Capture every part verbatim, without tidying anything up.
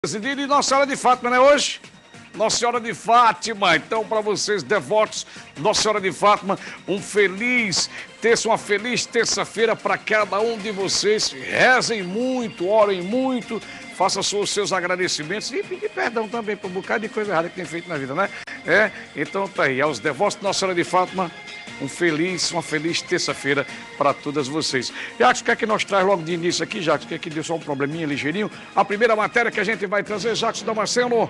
E Nossa Senhora de Fátima, né, hoje? Nossa Senhora de Fátima, então para vocês devotos, Nossa Senhora de Fátima, um feliz terça, uma feliz terça-feira para cada um de vocês. Rezem muito, orem muito, façam os seus agradecimentos e pedir perdão também por um bocado de coisa errada que tem feito na vida, né? É, então tá aí, aos devotos de Nossa Senhora de Fátima, um feliz, uma feliz terça-feira para todas vocês. Jacques, o que é que nós traz logo de início aqui, Jacques? Que é que deu só um probleminha ligeirinho? A primeira matéria que a gente vai trazer, Jacques Damasceno,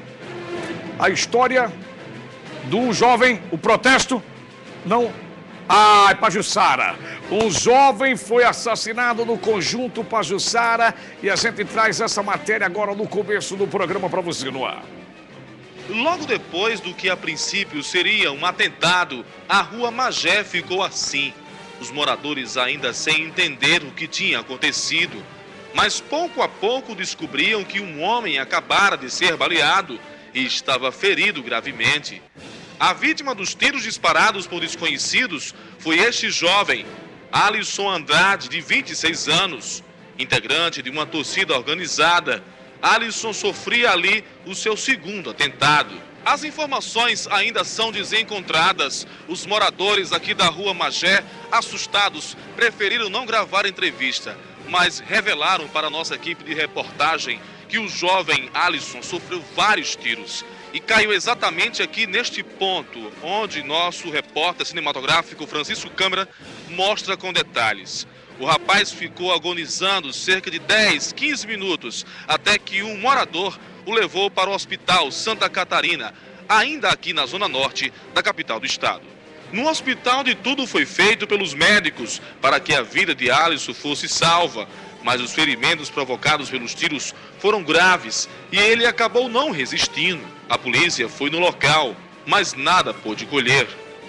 a história do jovem, o protesto, não... Ai, Pajuçara. Um jovem foi assassinado no conjunto Pajuçara e a gente traz essa matéria agora no começo do programa para você no ar. Logo depois do que a princípio seria um atentado, a rua Magé ficou assim. Os moradores ainda sem entender o que tinha acontecido, mas pouco a pouco descobriam que um homem acabara de ser baleado e estava ferido gravemente. A vítima dos tiros disparados por desconhecidos foi este jovem, Alisson Andrade, de vinte e seis anos, integrante de uma torcida organizada. Alisson sofria ali o seu segundo atentado. As informações ainda são desencontradas. Os moradores aqui da rua Magé, assustados, preferiram não gravar entrevista, mas revelaram para a nossa equipe de reportagem que o jovem Alisson sofreu vários tiros e caiu exatamente aqui neste ponto, onde nosso repórter cinematográfico Francisco Câmara mostra com detalhes. O rapaz ficou agonizando cerca de dez, quinze minutos, até que um morador o levou para o Hospital Santa Catarina, ainda aqui na zona norte da capital do estado. No hospital, de tudo foi feito pelos médicos para que a vida de Alisson fosse salva, mas os ferimentos provocados pelos tiros foram graves e ele acabou não resistindo. A polícia foi no local, mas nada pôde colher.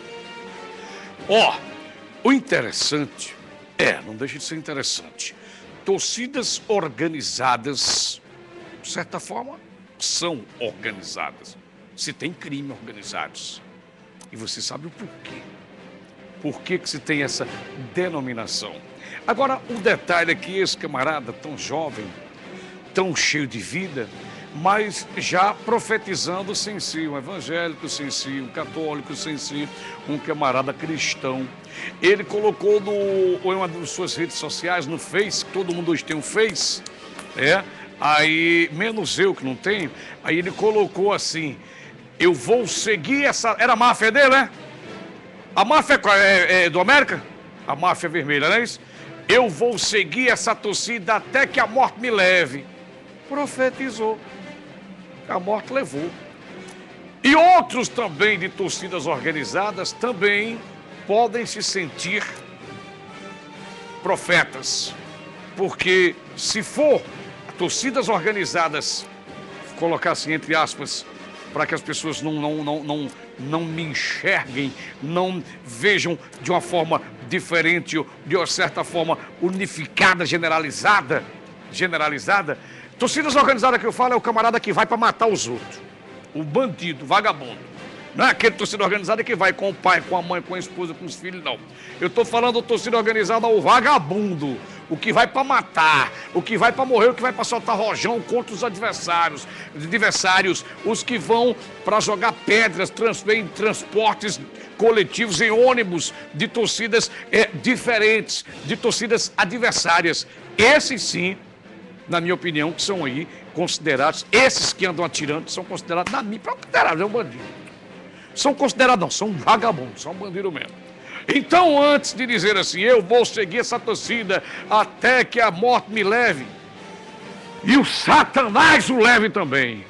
Ó, oh, o interessante... É, não deixa de ser interessante. Torcidas organizadas, de certa forma, são organizadas. Se tem crime organizados. E você sabe o porquê. Por que que se tem essa denominação? Agora, o detalhe é que esse camarada tão jovem, tão cheio de vida, mas já profetizando sem si, um evangélico sem si, um católico sem si, um camarada cristão. Ele colocou no, em uma das suas redes sociais, no Face, todo mundo hoje tem um Face, é, aí, menos eu que não tenho, aí ele colocou assim, eu vou seguir essa... Era a máfia dele, né? A máfia é, é do América? A máfia vermelha, não é isso? Eu vou seguir essa torcida até que a morte me leve. Profetizou. A morte levou. E outros também de torcidas organizadas também podem se sentir profetas. Porque se for torcidas organizadas, colocar assim entre aspas, para que as pessoas não, não, não, não, não me enxerguem, não vejam de uma forma diferente, de uma certa forma unificada, generalizada, generalizada, torcidas organizadas que eu falo é o camarada que vai para matar os outros. O bandido, o vagabundo. Não é aquele torcida organizada que vai com o pai, com a mãe, com a esposa, com os filhos, não. Eu estou falando do torcida organizada, o vagabundo. O que vai para matar, o que vai para morrer, o que vai para soltar rojão contra os adversários, adversários, os que vão para jogar pedras trans, em transportes coletivos, em ônibus de torcidas é, diferentes, de torcidas adversárias. Esses sim, na minha opinião, que são aí considerados, esses que andam atirando, são considerados, na minha, considerados, é um bandido. São considerados, não, são vagabundos, são bandido mesmo. Então, antes de dizer assim, eu vou seguir essa torcida até que a morte me leve, e o Satanás o leve também.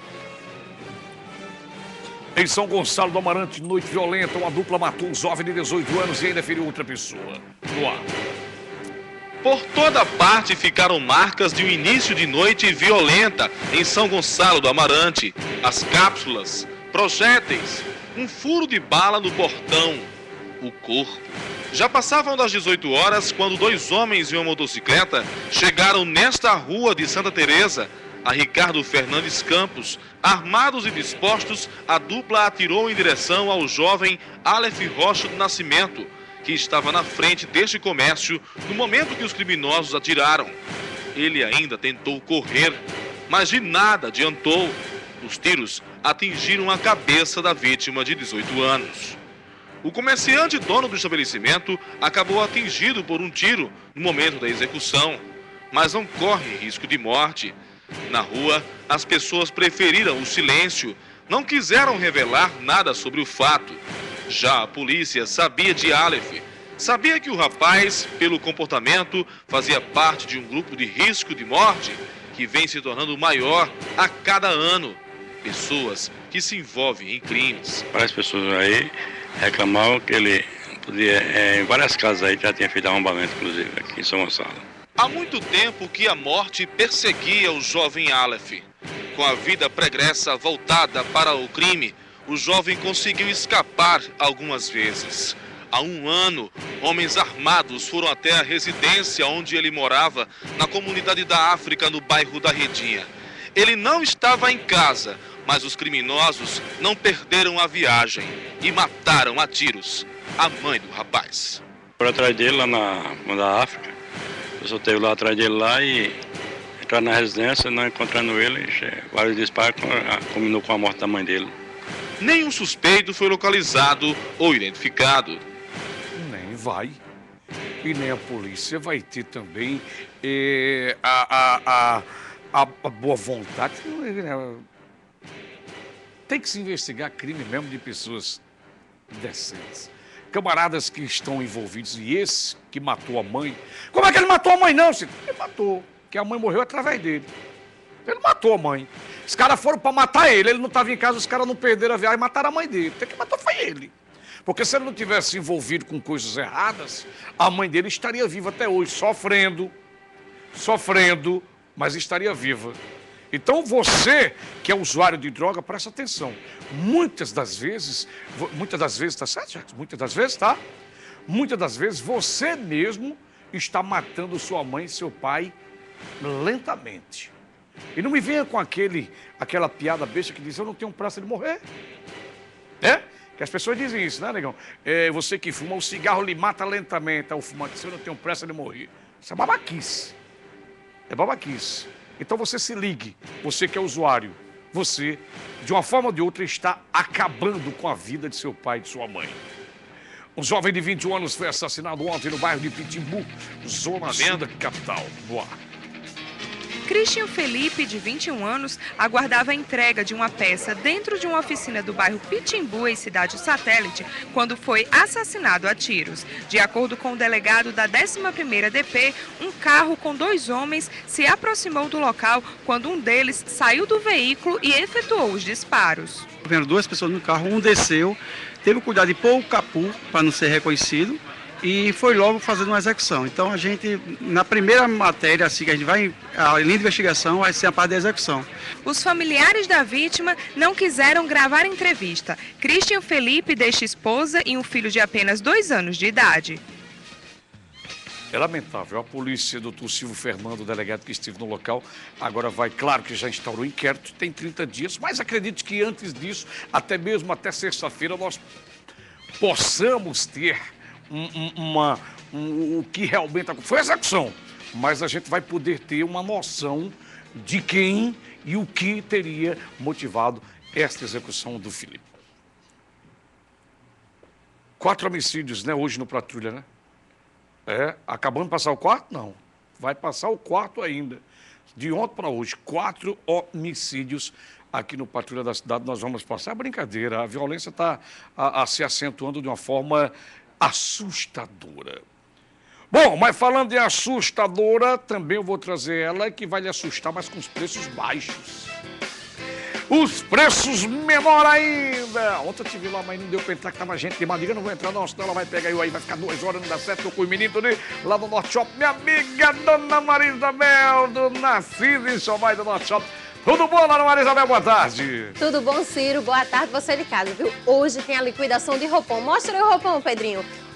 Em São Gonçalo do Amarante, noite violenta, uma dupla matou um jovem de dezoito anos e ainda feriu outra pessoa. No ar. Por toda parte ficaram marcas de um início de noite violenta em São Gonçalo do Amarante. As cápsulas, projéteis, um furo de bala no portão, o corpo. Já passavam das dezoito horas quando dois homens em uma motocicleta chegaram nesta rua de Santa Teresa. A Ricardo Fernandes Campos, armados e dispostos, a dupla atirou em direção ao jovem Aleph Rocha do Nascimento, que estava na frente deste comércio no momento que os criminosos atiraram. Ele ainda tentou correr, mas de nada adiantou. Os tiros atingiram a cabeça da vítima de dezoito anos. O comerciante dono do estabelecimento acabou atingido por um tiro no momento da execução, mas não corre risco de morte. Na rua, as pessoas preferiram o silêncio, não quiseram revelar nada sobre o fato. Já a polícia sabia de Aleph, sabia que o rapaz, pelo comportamento, fazia parte de um grupo de risco de morte que vem se tornando maior a cada ano. Pessoas que se envolvem em crimes. Várias pessoas aí reclamavam que ele podia, é, em várias casas aí já tinha feito arrombamento, inclusive, aqui em São Gonçalo. Há muito tempo que a morte perseguia o jovem Aleph. Com a vida pregressa voltada para o crime, o jovem conseguiu escapar algumas vezes. Há um ano, homens armados foram até a residência onde ele morava, na comunidade da África, no bairro da Redinha. Ele não estava em casa, mas os criminosos não perderam a viagem e mataram a tiros a mãe do rapaz. Por atrás dele, lá na, na África, eu soltei lá atrás dele lá e entrar na residência, não encontrando ele, vários disparos, combinou com a morte da mãe dele. Nenhum suspeito foi localizado ou identificado. Nem vai. E nem a polícia vai ter também eh, a, a, a, a, a boa vontade. Tem que se investigar crime mesmo de pessoas decentes. Camaradas que estão envolvidos, e esse que matou a mãe. Como é que ele matou a mãe, não, Cid? Ele matou, que a mãe morreu através dele. Ele matou a mãe. Os caras foram para matar ele, ele não estava em casa, os caras não perderam a viagem e mataram a mãe dele. Até que matou foi ele. Porque se ele não tivesse envolvido com coisas erradas, a mãe dele estaria viva até hoje, sofrendo, sofrendo, mas estaria viva. Então você que é usuário de droga, presta atenção. Muitas das vezes, muitas das vezes, tá certo, Jacques? Muitas das vezes, tá? Muitas das vezes você mesmo está matando sua mãe e seu pai lentamente. E não me venha com aquele, aquela piada besta que diz, eu não tenho pressa de morrer. É? Que as pessoas dizem isso, né, negão? É, você que fuma, o cigarro lhe mata lentamente. O fumante diz, eu não tenho pressa de morrer. Isso é babaquice. É babaquice. Então você se ligue, você que é usuário, você, de uma forma ou de outra, está acabando com a vida de seu pai e de sua mãe. Um jovem de vinte e um anos foi assassinado ontem no bairro de Pitimbu, zona sul da capital, no ar. Christian Felipe, de vinte e um anos, aguardava a entrega de uma peça dentro de uma oficina do bairro Pitimbu, em cidade satélite, quando foi assassinado a tiros. De acordo com o delegado da décima primeira D P, um carro com dois homens se aproximou do local quando um deles saiu do veículo e efetuou os disparos. Vendo duas pessoas no carro, um desceu, teve cuidado de pôr o capô para não ser reconhecido, e foi logo fazendo uma execução. Então a gente, na primeira matéria, assim, que a gente vai, a linha de investigação vai ser a parte da execução. Os familiares da vítima não quiseram gravar a entrevista. Christian Felipe deixa esposa e um filho de apenas dois anos de idade. É lamentável. A polícia, doutor Silvio Fernando, o delegado que esteve no local, agora vai, claro que já instaurou o inquérito, tem trinta dias, mas acredito que antes disso, até mesmo até sexta-feira, nós possamos ter Um, um, uma, um, o que realmente foi execução, mas a gente vai poder ter uma noção de quem e o que teria motivado esta execução do Felipe. Quatro homicídios, né, hoje no Patrulha, né? É, acabando de passar o quarto? Não, vai passar o quarto ainda. De ontem para hoje, quatro homicídios aqui no Patrulha da Cidade, nós vamos passar. É brincadeira, a violência está se acentuando de uma forma assustadora. Bom, mas falando em assustadora, também eu vou trazer ela que vai lhe assustar, mas com os preços baixos. Os preços menor ainda. Ontem eu te vi lá, mas não deu pra entrar, que tava gente demais. Diga, não vou entrar não, senão ela vai pegar eu aí, vai ficar duas horas, não dá certo. Tô com o menino né? lá no Norte Shop. Minha amiga Dona Maria Isabel, do Narciso e Somai do Norte Shop. Tudo bom, Dona Maria Isabel? Boa tarde. Tudo bom, Ciro? Boa tarde, você de casa, viu? Hoje tem a liquidação de roupão. Mostra aí o roupão, Pedrinho.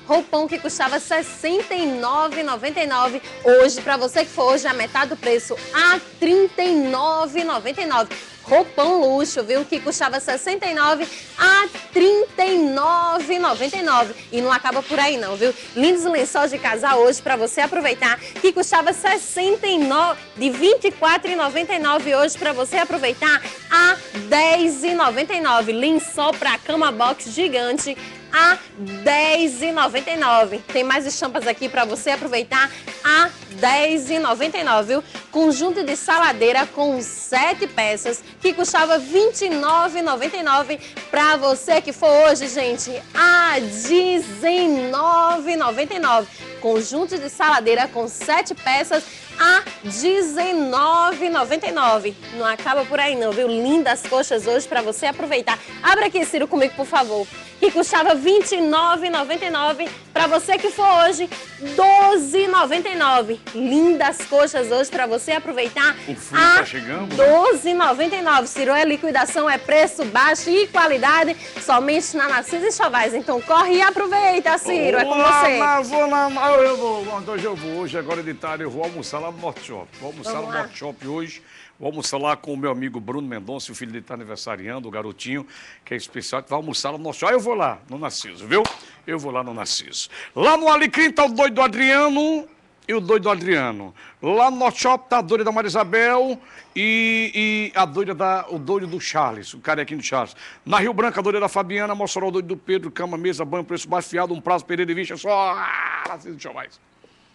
Roupão que custava sessenta e nove reais e noventa e nove centavos. Hoje, para você que for hoje, a metade do preço, a trinta e nove reais e noventa e nove centavos. Roupão luxo, viu? Que custava sessenta e nove reais a trinta e nove reais e noventa e nove centavos. E não acaba por aí não, viu? Lindos lençóis de casal hoje para você aproveitar, que custava sessenta e nove reais, de vinte e quatro reais e noventa e nove centavos hoje para você aproveitar a dez reais e noventa e nove centavos. Lençol para cama box gigante a dez reais e noventa e nove centavos. Tem mais estampas aqui para você aproveitar a dez reais e noventa e nove centavos, viu? Conjunto de saladeira com sete peças que custava vinte e nove reais e noventa e nove centavos. Para você que for hoje, gente, a dezenove reais e noventa e nove centavos. Conjunto de saladeira com sete peças a dezenove reais e noventa e nove centavos. Não acaba por aí não, viu? Lindas coxas hoje para você aproveitar. Abra aqui, Ciro, comigo, por favor. Que custava vinte e nove reais e noventa e nove centavos. Para você que for hoje, doze reais e noventa e nove centavos. Lindas coxas hoje para você aproveitar. O frio tá chegando, né? doze reais e noventa e nove centavos. Ciro, é liquidação, é preço baixo e qualidade somente na Narciso Enxovais. Então corre e aproveita, Ciro. É com você. Lá na zona... Eu vou, hoje eu vou, hoje agora de tarde eu vou almoçar lá no Norte Shop. Vou almoçar Vamos no lá. Norte Shop hoje. Vou almoçar lá com o meu amigo Bruno Mendonça, o filho dele está aniversariando, o garotinho, que é especial, que vai almoçar lá no Norte Shop. Aí eu vou lá, no Narciso, viu? Eu vou lá no Narciso. Lá no Alecrim tá o doido do Adriano e o doido do Adriano. Lá no Norte Shop tá a doida da Maria Isabel e, e a doida da, o doido do Charles, o carequinho do Charles. Na Rio Branco, a doida da Fabiana, Mossoró, o doido do Pedro, cama, mesa, banho, preço baixo, fiado, um prazo, Pereira de Vixa, só... Ah, Narciso, deixa eu mais.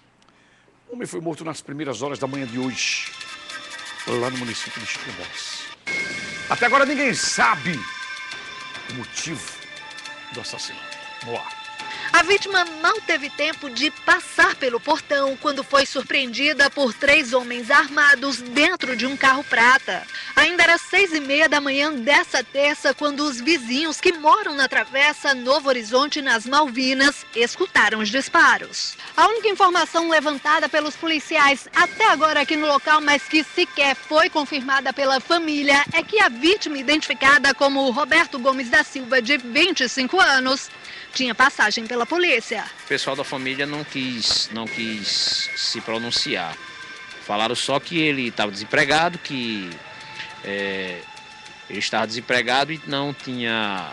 O homem foi morto nas primeiras horas da manhã de hoje, lá no município de Chicobós. Até agora ninguém sabe o motivo do assassinato. Boa. A vítima não teve tempo de passar pelo portão quando foi surpreendida por três homens armados dentro de um carro prata. Ainda era seis e meia da manhã dessa terça quando os vizinhos que moram na Travessa Novo Horizonte, nas Malvinas, escutaram os disparos. A única informação levantada pelos policiais até agora aqui no local, mas que sequer foi confirmada pela família, é que a vítima, identificada como Roberto Gomes da Silva, de vinte e cinco anos, tinha passagem pela polícia. O pessoal da família não quis, não quis se pronunciar. Falaram só que ele estava desempregado, que é, ele estava desempregado e não tinha...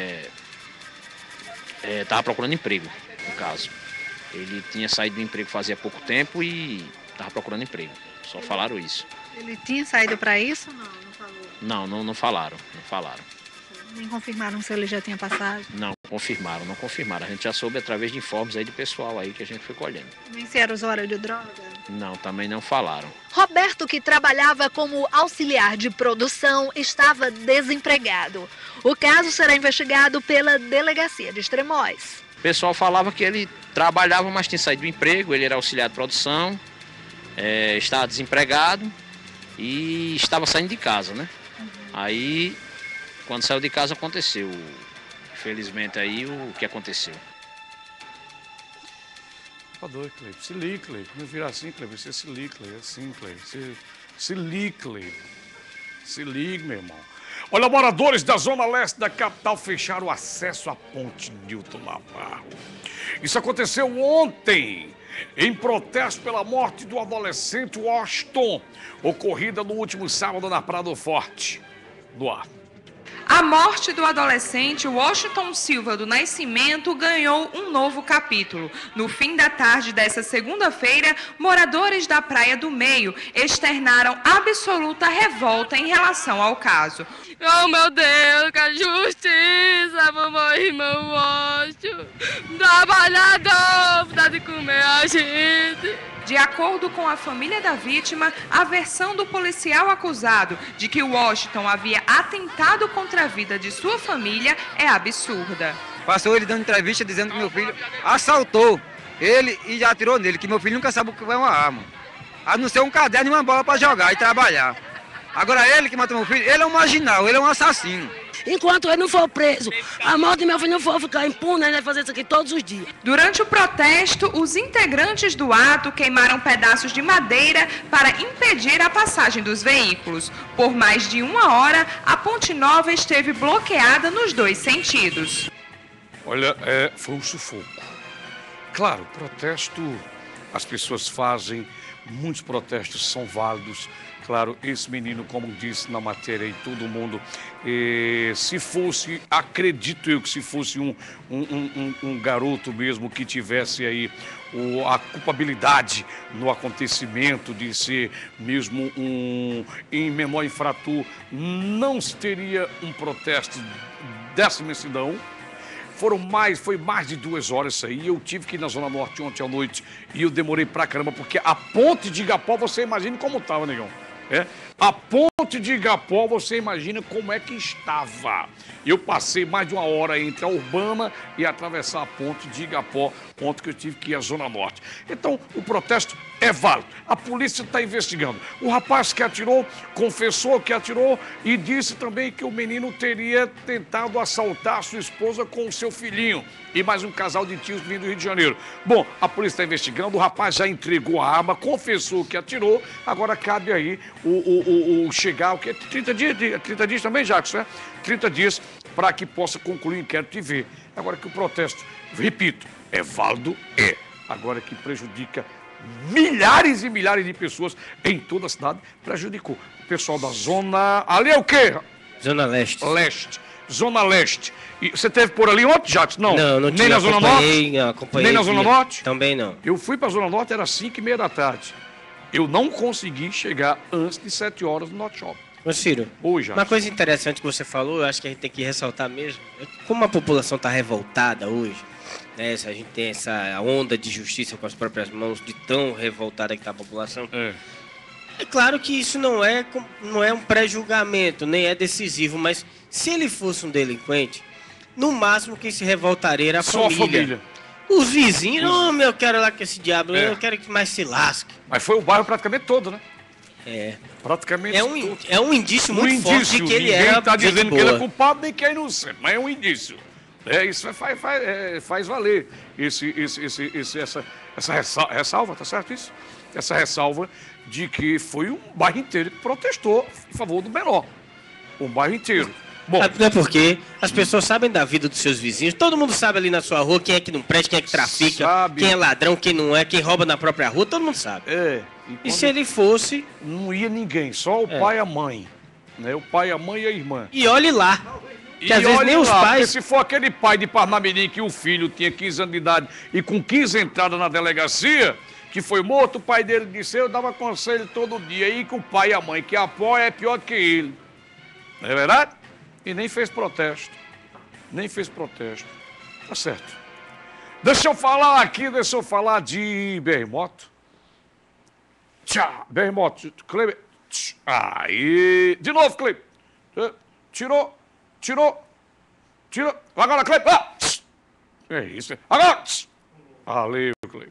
Estava é, é, procurando emprego, no caso. Ele tinha saído do emprego fazia pouco tempo e estava procurando emprego. Só falaram isso. Ele tinha saído para isso? Não, não falou. Não, não, não falaram, não falaram. Nem confirmaram se ele já tinha passagem? Não, confirmaram, não confirmaram. A gente já soube através de informes aí de pessoal aí que a gente foi colhendo. Nem se era usuário de droga? Não, também não falaram. Roberto, que trabalhava como auxiliar de produção, estava desempregado. O caso será investigado pela Delegacia de Extremóis. O pessoal falava que ele trabalhava, mas tinha saído do emprego, ele era auxiliar de produção, é, estava desempregado e estava saindo de casa, né? Uhum. Aí... Quando saiu de casa aconteceu, infelizmente aí o que aconteceu. Tá doido, Cleiton. Se liga, Cleiton. Não virar assim, Cleiton. Você se liga, Cleiton. É assim, Cleiton. Se, se liga, Cleiton. Se liga, meu irmão. Olha, moradores da zona leste da capital fecharam o acesso à ponte Newton Navarro. Isso aconteceu ontem, em protesto pela morte do adolescente Washington, ocorrida no último sábado na Praia do Forte. Do ar. A morte do adolescente Washington Silva do Nascimento ganhou um novo capítulo. No fim da tarde dessa segunda-feira, moradores da Praia do Meio externaram absoluta revolta em relação ao caso. Oh, meu Deus, que justiça pro meu irmão Washington, trabalhador, dá de comer a gente. De acordo com a família da vítima, a versão do policial acusado de que Washington havia atentado contra a vida de sua família é absurda. Passou ele dando entrevista dizendo que meu filho assaltou ele e já atirou nele, que meu filho nunca sabe o que é uma arma. A não ser um caderno e uma bola para jogar e trabalhar. Agora ele que matou meu filho, ele é um marginal, ele é um assassino. Enquanto ele não for preso, a morte do meu filho não for ficar impune, ele vai fazer isso aqui todos os dias. Durante o protesto, os integrantes do ato queimaram pedaços de madeira para impedir a passagem dos veículos. Por mais de uma hora, a Ponte Nova esteve bloqueada nos dois sentidos. Olha, é, foi um sufoco. claro, protesto as pessoas fazem, muitos protestos são válidos. Claro, esse menino, como disse na matéria aí, todo mundo, eh, se fosse, acredito eu que se fosse um, um, um, um garoto mesmo que tivesse aí o, a culpabilidade no acontecimento de ser mesmo um em menor infrator, não teria um protesto dessa imensidão. Foram mais, foi mais de duas horas isso aí. Eu tive que ir na Zona Norte ontem à noite e eu demorei pra caramba, porque a ponte de Igapó, você imagina como estava, negão. É? A ponte de Igapó, você imagina como é que estava. Eu passei mais de uma hora entre a Urbana e atravessar a ponte de Igapó, ponto que eu tive que ir à Zona Norte. Então, o protesto é válido. A polícia está investigando. O rapaz que atirou, confessou que atirou e disse também que o menino teria tentado assaltar sua esposa com o seu filhinho e mais um casal de tios vindo do Rio de Janeiro. Bom, a polícia está investigando, o rapaz já entregou a arma, confessou que atirou, agora cabe aí o, o, o, o chegar, o que? trinta dias, trinta dias também, Jackson, né? trinta dias para que possa concluir o inquérito e ver. Agora que o protesto, repito, é válido, é. Agora que prejudica milhares e milhares de pessoas em toda a cidade, prejudicou. O pessoal da zona... Ali é o quê? Zona Leste. Leste. Zona Leste. E você teve por ali ontem, Jackson? Não. Não, não Nem tive, na Zona Norte? Não, acompanhei. Nem na Zona Norte? Também não. Eu fui para a Zona Norte, era cinco e meia da tarde. Eu não consegui chegar antes de sete horas no Norte Shopping. Ô Ciro, Oi, Jackson. uma coisa interessante que você falou, eu acho que a gente tem que ressaltar mesmo, é como a população está revoltada hoje, né? A gente tem essa onda de justiça com as próprias mãos, de tão revoltada que está a população. É. É claro que isso não é, não é um pré-julgamento, nem é decisivo, mas se ele fosse um delinquente, no máximo quem se revoltaria era a Só família. a família. Os vizinhos, não, meu, eu quero lá com esse diabo, É. eu quero que mais se lasque. Mas foi o bairro praticamente todo, né? É. Praticamente É um, todo. é um indício Um muito forte indício. de que ele Ninguém era está gente dizendo que ele é boa. culpado nem que é inocente, mas é um indício. É, isso faz, faz, é, faz valer esse, esse, esse, esse, essa, essa ressalva, ressalva, tá certo isso? Essa ressalva de que foi um bairro inteiro que protestou em favor do menor. Um bairro inteiro. Bom, Não é porque as pessoas sabem da vida dos seus vizinhos, todo mundo sabe ali na sua rua quem é que não presta, quem é que trafica, Sabe. quem é ladrão, quem não é, quem rouba na própria rua, todo mundo sabe. é. E quando se ele fosse, não ia ninguém, só o É. pai e a mãe. Né? O pai, a mãe e a irmã. e olhe lá, que E às vezes olhe nem os lá, porque pais... se for aquele pai de Parnamirim que o filho tinha quinze anos de idade e com quinze entradas na delegacia, que foi morto, o pai dele disse, eu dava conselho todo dia, aí que o pai e a mãe que apoia é pior do que ele. Não é verdade? E nem fez protesto. Nem fez protesto. Tá certo. Deixa eu falar aqui, deixa eu falar de Bermoto. Tchau, Bermoto, Kleber. Tch, aí, de novo, Kleber. Eh, Tirou, tirou, tirou. Agora, Kleber. Ah, tch. É isso. Agora. Tch. Valeu, Kleber.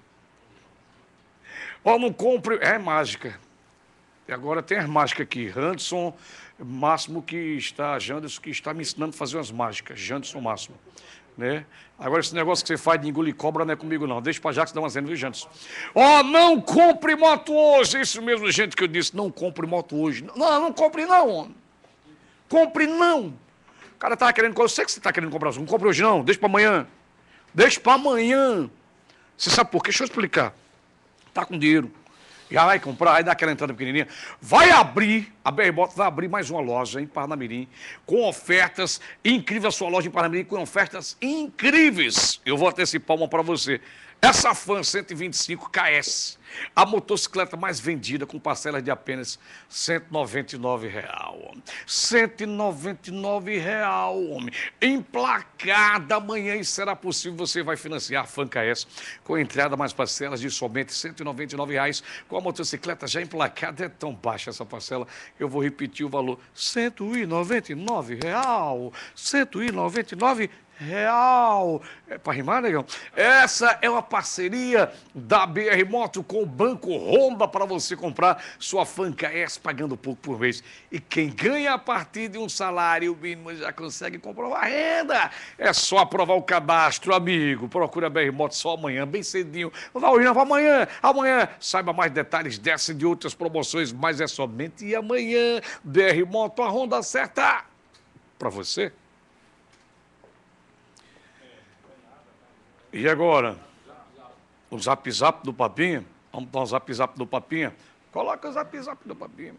Ó, não compre. É mágica. E agora tem as mágicas aqui. Janderson Máximo que está, Janderson que está me ensinando a fazer umas mágicas. Janderson Máximo. Né? Agora esse negócio que você faz de engolir cobra não é comigo não. Deixa pra Jackson dar uma zena, viu, Janderson? Ó, não compre moto hoje. Isso mesmo, gente, que eu disse. Não compre moto hoje. Não, não compre não, homem. Compre não. O cara tava querendo... Eu sei que você tá querendo comprar. Não compre hoje não. Deixa pra amanhã. Deixa pra amanhã. Você sabe por quê? Deixa eu explicar. Tá com dinheiro. Já vai comprar, aí dá aquela entrada pequenininha. Vai abrir, a Bermoto vai abrir mais uma loja em Parnamirim, com ofertas incríveis, a sua loja em Parnamirim, com ofertas incríveis. Eu vou antecipar uma para você. Essa Fan cento e vinte e cinco K S, a motocicleta mais vendida com parcelas de apenas cento e noventa e nove reais, homem. cento e noventa e nove reais, homem. Emplacada amanhã e será possível, você vai financiar a Fan K S com entrada mais parcelas de somente cento e noventa e nove reais. Com a motocicleta já emplacada, é tão baixa essa parcela, eu vou repetir o valor, cento e noventa e nove reais. cento e noventa e nove reais. Real. É para rimar, negão? Essa é uma parceria da B R Moto com o Banco Honda para você comprar sua Fan K S pagando pouco por mês. E quem ganha a partir de um salário mínimo já consegue comprovar a renda. É só aprovar o cadastro, amigo. Procura a B R Moto só amanhã, bem cedinho. Não vai hoje, não, vai amanhã. Amanhã. Saiba mais detalhes dessa e de outras promoções, mas é somente amanhã. B R Moto, a Honda certa para você. E agora? o zap zap do Papinha. Vamos dar um zap zap do Papinha. Coloca o zap zap do Papinha.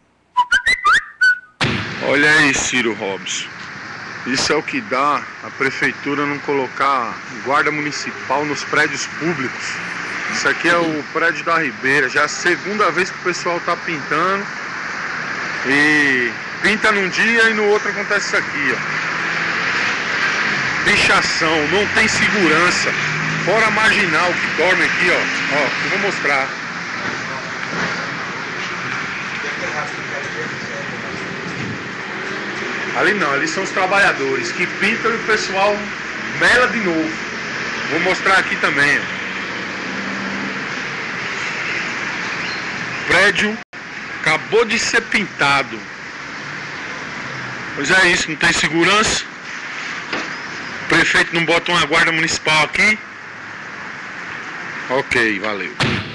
Olha aí, Ciro Robson. Isso é o que dá a prefeitura não colocar guarda municipal nos prédios públicos. Isso aqui é o prédio da Ribeira. Já é a segunda vez que o pessoal está pintando. E pinta num dia e no outro acontece isso aqui, ó. Pichação, não tem segurança. Fora a marginal que dorme aqui, ó. Ó, eu vou mostrar. Ali não, ali são os trabalhadores que pintam e o pessoal mela de novo. Vou mostrar aqui também, ó. O prédio acabou de ser pintado. Pois é isso, não tem segurança. O prefeito não bota uma guarda municipal aqui. Ok, valeu.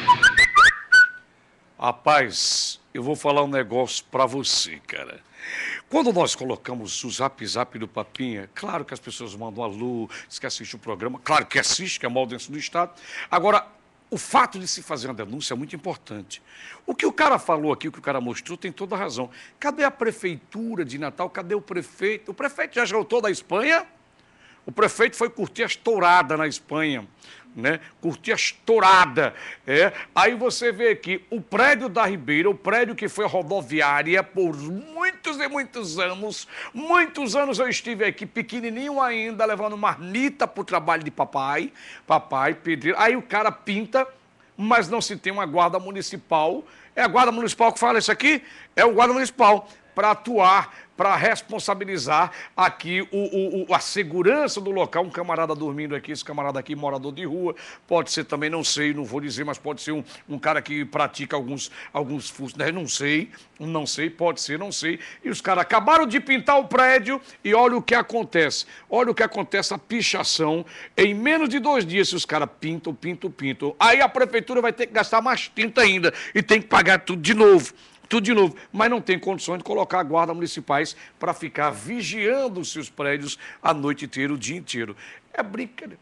Rapaz, eu vou falar um negócio pra você, cara. Quando nós colocamos o zap zap do Papinha, claro que as pessoas mandam alô, diz que assiste o programa, claro que assiste, que é a maior audiência do Estado. Agora, o fato de se fazer uma denúncia é muito importante. O que o cara falou aqui, o que o cara mostrou, tem toda a razão. Cadê a prefeitura de Natal? Cadê o prefeito? O prefeito já voltou da Espanha? O prefeito foi curtir as touradas na Espanha, né? Curtir as touradas. É. Aí você vê aqui o prédio da Ribeira, o prédio que foi rodoviária por muitos e muitos anos. Muitos anos eu estive aqui, pequenininho ainda, levando marmita para o trabalho de papai. Papai, pedreiro. Aí o cara pinta, mas não se tem uma guarda municipal. É a guarda municipal que fala isso aqui? É o guarda municipal para atuar, para responsabilizar aqui o, o, a segurança do local. Um camarada dormindo aqui, esse camarada aqui, morador de rua, pode ser também, não sei, não vou dizer, mas pode ser um, um cara que pratica alguns, alguns furtos, né? Não sei, não sei, pode ser, não sei. E os caras acabaram de pintar o prédio e olha o que acontece. Olha o que acontece, a pichação. Em menos de dois dias, se os caras pintam, pintam, pintam. Aí a prefeitura vai ter que gastar mais tinta ainda e tem que pagar tudo de novo. Tudo de novo, mas não tem condições de colocar guardas municipais para ficar vigiando os seus prédios a noite inteira, o dia inteiro. É brincadeira.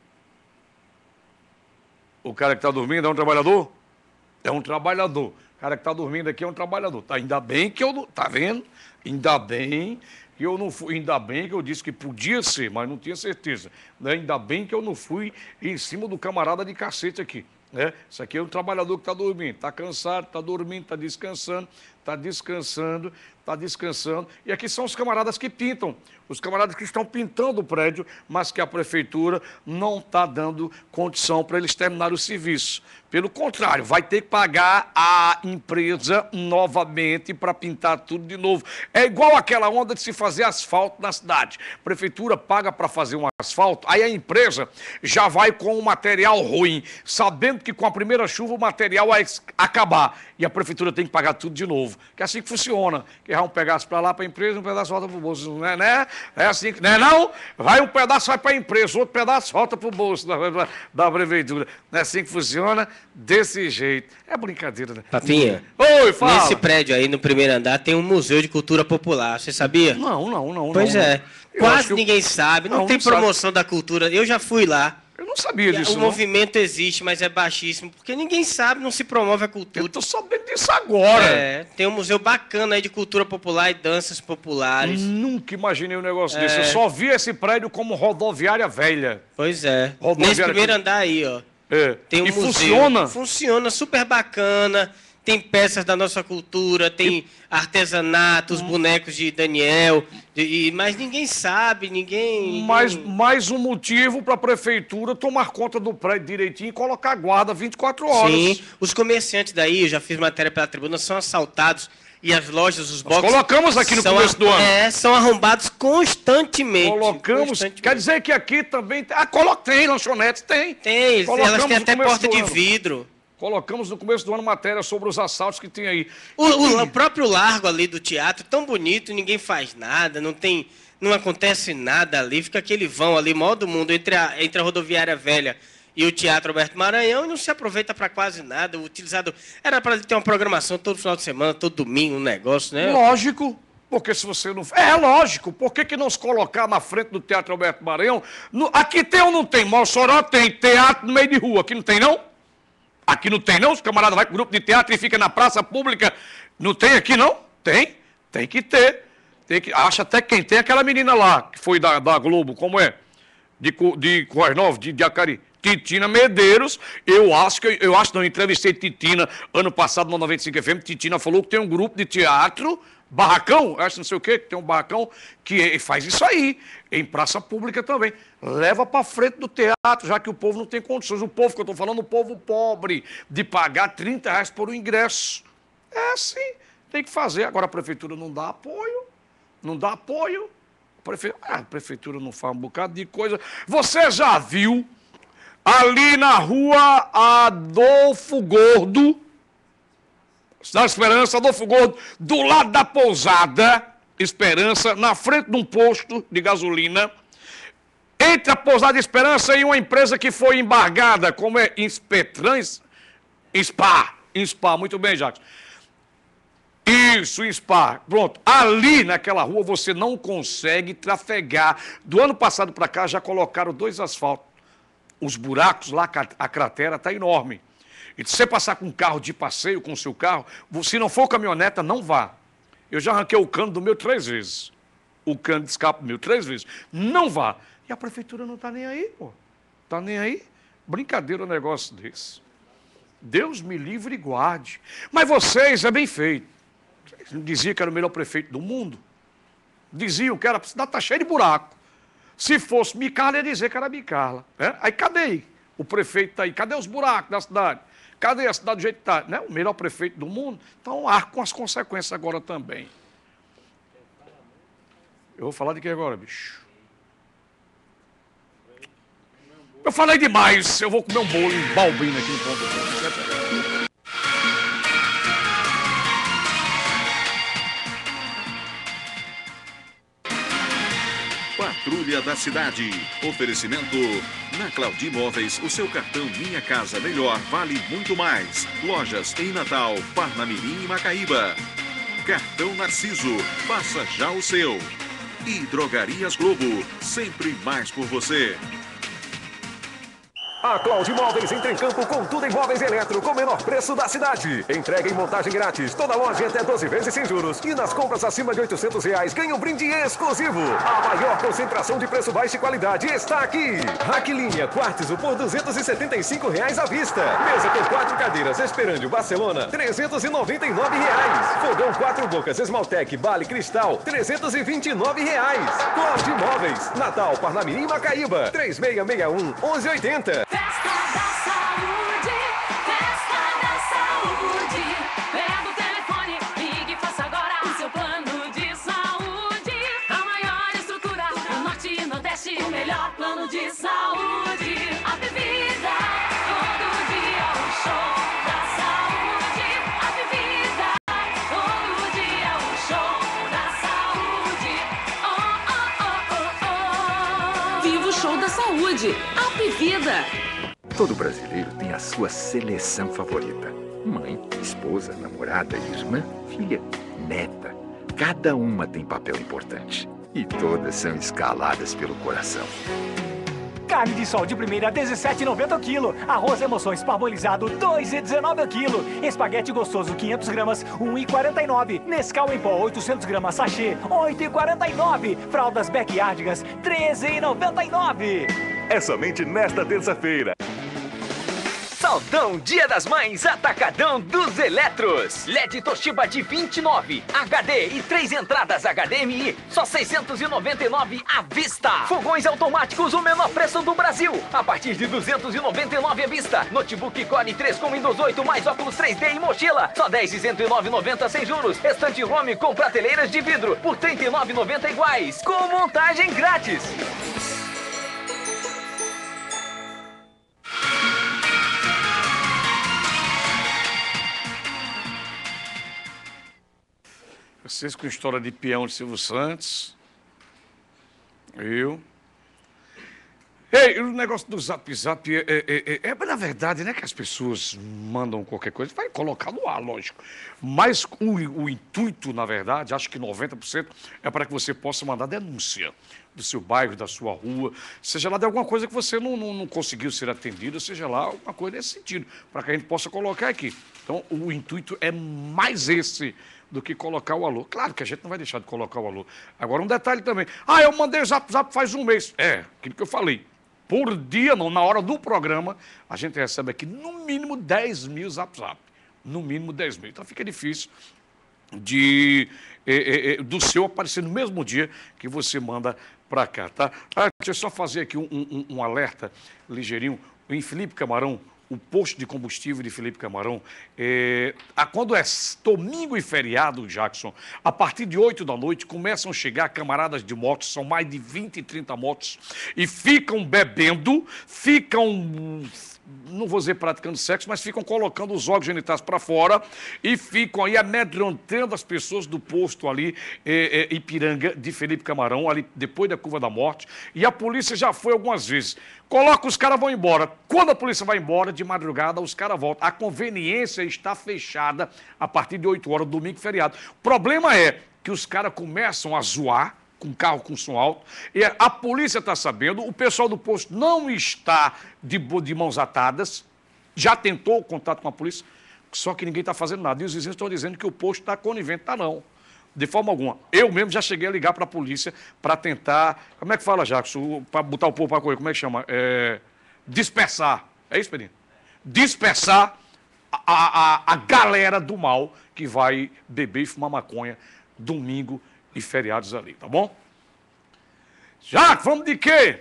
O cara que está dormindo é um trabalhador? É um trabalhador. O cara que está dormindo aqui é um trabalhador. Tá, ainda bem que eu não... Tá vendo? Ainda bem que eu não fui... Ainda bem que eu disse que podia ser, mas não tinha certeza. Né? Ainda bem que eu não fui em cima do camarada de cacete aqui. Né? Isso aqui é um trabalhador que está dormindo, está cansado, está dormindo, está descansando, está descansando, está descansando. E aqui são os camaradas que pintam, os camaradas que estão pintando o prédio, mas que a prefeitura não está dando condição para eles terminarem o serviço. Pelo contrário, vai ter que pagar a empresa novamente para pintar tudo de novo. É igual aquela onda de se fazer asfalto na cidade. A prefeitura paga para fazer um asfalto, aí a empresa já vai com um material ruim, sabendo que com a primeira chuva o material vai acabar. E a prefeitura tem que pagar tudo de novo. Que é assim que funciona. Que vai um pedaço para lá para a empresa, um pedaço volta para o bolso. Não é, né? É assim que... Não é não? Vai um pedaço vai para a empresa, outro pedaço volta para o bolso da, da prefeitura. Não é assim que funciona? Desse jeito. É brincadeira, né? Papinha. Oi, fala. Nesse prédio aí, no primeiro andar, tem um museu de cultura popular. Você sabia? Não, não, não. Pois não, é. não. Quase ninguém eu... sabe. Não, não tem não promoção sabe. Da cultura. Eu já fui lá. Eu não sabia disso, O não. movimento existe, mas é baixíssimo, porque ninguém sabe, não se promove a cultura. Eu tô sabendo disso agora. É, tem um museu bacana aí de cultura popular e danças populares. Nunca imaginei um negócio é. desse. Eu só vi esse prédio como rodoviária velha. Pois é. Rodoviária Nesse primeiro que... andar aí, ó. É. Tem um e museu. funciona? Funciona, super bacana. Tem peças da nossa cultura, tem e... artesanatos, hum. bonecos de Daniel, de, e, mas ninguém sabe, ninguém... Mais, mais um motivo para a prefeitura tomar conta do prédio direitinho e colocar guarda vinte e quatro horas. Sim, os comerciantes daí, eu já fiz matéria pela tribuna, são assaltados e as lojas, os boxes... Nós colocamos aqui no começo do ano. É, são arrombados constantemente. Colocamos, constantemente. Quer dizer que aqui também... Ah, coloca, tem, lanchonetes, tem. Tem, colocamos elas têm até porta de vidro. Colocamos no começo do ano matéria sobre os assaltos que tem aí. O, o, o próprio largo ali do teatro, tão bonito, ninguém faz nada, não tem, não acontece nada ali, fica aquele vão ali, maior do mundo, entre a, entre a rodoviária velha e o Teatro Alberto Maranhão, e não se aproveita para quase nada. O utilizado era para ter uma programação todo final de semana, todo domingo, um negócio, né? Lógico. Porque se você não... É lógico, por que, que não se colocar na frente do Teatro Alberto Maranhão? No... Aqui tem ou não tem? Mossoró tem teatro no meio de rua, aqui não tem não? Aqui não tem, não? Os camaradas vão para o grupo de teatro e fica na praça pública. Não tem aqui, não? Tem. Tem que ter. Tem que... Acha até quem tem aquela menina lá, que foi da, da Globo, como é? De, de Corrais Novos, de, de Acari. Titina Medeiros, eu acho que, eu acho, não, eu entrevistei Titina ano passado no noventa e cinco F M, Titina falou que tem um grupo de teatro, barracão, acho não sei o quê, que tem um barracão que faz isso aí, em praça pública também. Leva para frente do teatro, já que o povo não tem condições. O povo que eu estou falando, o povo pobre, de pagar trinta reais por um ingresso. É assim, tem que fazer. Agora a prefeitura não dá apoio, não dá apoio. A prefeitura, ah, a prefeitura não faz um bocado de coisa. Você já viu ali na rua Adolfo Gordo, Cidade Esperança, Adolfo Gordo, do lado da pousada Esperança, na frente de um posto de gasolina, entre a pousada Esperança e uma empresa que foi embargada, como é Inspetrans, Spa, Spa, muito bem, Jacques. Isso, Spa, pronto. Ali naquela rua você não consegue trafegar. Do ano passado para cá já colocaram dois asfaltos. Os buracos lá, a cratera está enorme. E se você passar com um carro de passeio, com o seu carro, se não for caminhoneta, não vá. Eu já arranquei o cano do meu três vezes. O cano de escape meu três vezes. Não vá. E a prefeitura não está nem aí, pô. Está nem aí. Brincadeira um negócio desse. Deus me livre e guarde. Mas vocês, é bem feito. Diziam que era o melhor prefeito do mundo. Diziam que era, a cidade está cheia de buraco. Se fosse Micarla, ia dizer que era Micarla. Né? Aí cadê aí? O prefeito está aí. Cadê os buracos da cidade? Cadê a cidade do jeito que está? Né? O melhor prefeito do mundo. Então, arco com as consequências agora também. Eu vou falar de que agora, bicho? Eu falei demais. Eu vou comer um bolo em Balbino aqui no ponto. Patrulha da Cidade. Oferecimento na Claudi Imóveis, o seu cartão Minha Casa Melhor vale muito mais. Lojas em Natal, Parnamirim e Macaíba. Cartão Narciso, faça já o seu. E Drogarias Globo, sempre mais por você. A Claudi Imóveis entra em campo com tudo em móveis eletro, com o menor preço da cidade. Entrega em montagem grátis, toda loja até doze vezes sem juros. E nas compras acima de oitocentos reais, ganha um brinde exclusivo. A maior concentração de preço baixo e qualidade está aqui. Raquilinha Quartzo por duzentos e setenta e cinco reais à vista. Mesa com quatro cadeiras Esperandio Barcelona, trezentos e noventa e nove reais. Fogão quatro bocas Esmaltec Bale Cristal, trezentos e vinte e nove reais. Claudi Imóveis, Natal, Parnamirim e Macaíba, três seis seis um, onze oitenta. Festa da Saúde, Festa da Saúde. Pega o telefone, ligue e faça agora o seu plano de saúde. A maior estrutura do Norte e Nordeste, o melhor plano de saúde. A bebida, todo dia o show da saúde. A bebida, todo dia o show da saúde. Oh, oh, oh, oh, oh. Viva o show da saúde, a bebida. Todo brasileiro tem a sua seleção favorita. Mãe, esposa, namorada, irmã, filha, neta. Cada uma tem papel importante. E todas são escaladas pelo coração. Carne de sol de primeira, dezessete reais e noventa centavos o quilo. Arroz Emoções parbolizado, dois reais e dezenove centavos o quilo. Espaguete gostoso, quinhentas gramas, um real e quarenta e nove centavos. Nescau em pó, oitocentas gramas, sachê, oito reais e quarenta e nove centavos. Fraldas Backyardigans, treze reais e noventa e nove centavos. É somente nesta terça-feira. Saldão Dia das Mães Atacadão dos Eletros. L E D Toshiba de vinte e nove, H D e três entradas H D M I, só seiscentos e noventa e nove à vista. Fogões automáticos, o menor preço do Brasil, a partir de duzentos e noventa e nove à vista. Notebook Core três com Windows oito mais óculos três D e mochila, só dez reais e cento e nove reais e noventa centavos sem juros. Estante home com prateleiras de vidro por trinta e nove reais e noventa centavos iguais, com montagem grátis. Vocês com história de peão de Silvio Santos, eu. Ei, o negócio do Zap Zap é, é, é, é, na verdade, né, que as pessoas mandam qualquer coisa, vai colocar no ar, lógico. Mas o, o intuito, na verdade, acho que noventa por cento é para que você possa mandar denúncia do seu bairro, da sua rua, seja lá de alguma coisa que você não, não, não conseguiu ser atendido, seja lá alguma coisa nesse sentido, para que a gente possa colocar aqui. Então, o intuito é mais esse do que colocar o alô. Claro que a gente não vai deixar de colocar o alô. Agora, um detalhe também. Ah, eu mandei o Zap Zap faz um mês. É, aquilo que eu falei. Por dia, não, na hora do programa, a gente recebe aqui no mínimo dez mil Zap Zap. No mínimo dez mil. Então fica difícil de, eh, eh, do seu aparecer no mesmo dia que você manda para cá, tá? Ah, deixa eu só fazer aqui um, um, um alerta ligeirinho. Em Felipe Camarão, o posto de combustível de Felipe Camarão, é, a, quando é domingo e feriado, Jackson, a partir de oito da noite, começam a chegar camaradas de motos, são mais de vinte, trinta motos, e ficam bebendo, ficam, não vou dizer praticando sexo, mas ficam colocando os órgãos genitais para fora e ficam aí amedrontando as pessoas do posto ali, é, é, Ipiranga, de Felipe Camarão, ali depois da Curva da Morte, e a polícia já foi algumas vezes. Coloca, os caras vão embora. Quando a polícia vai embora, de madrugada, os caras voltam. A conveniência está fechada a partir de oito horas, domingo e feriado. O problema é que os caras começam a zoar com carro com som alto, e a polícia está sabendo, o pessoal do posto não está de, de mãos atadas, já tentou o contato com a polícia, só que ninguém está fazendo nada. E os vizinhos estão dizendo que o posto está conivente. Está não. De forma alguma. Eu mesmo já cheguei a ligar para a polícia para tentar... Como é que fala, Jackson? Para botar o povo para correr, como é que chama? É, dispersar. É isso, Pedrinho? Dispersar a, a, a galera do mal que vai beber e fumar maconha domingo e feriados ali, tá bom? Já, vamos de quê?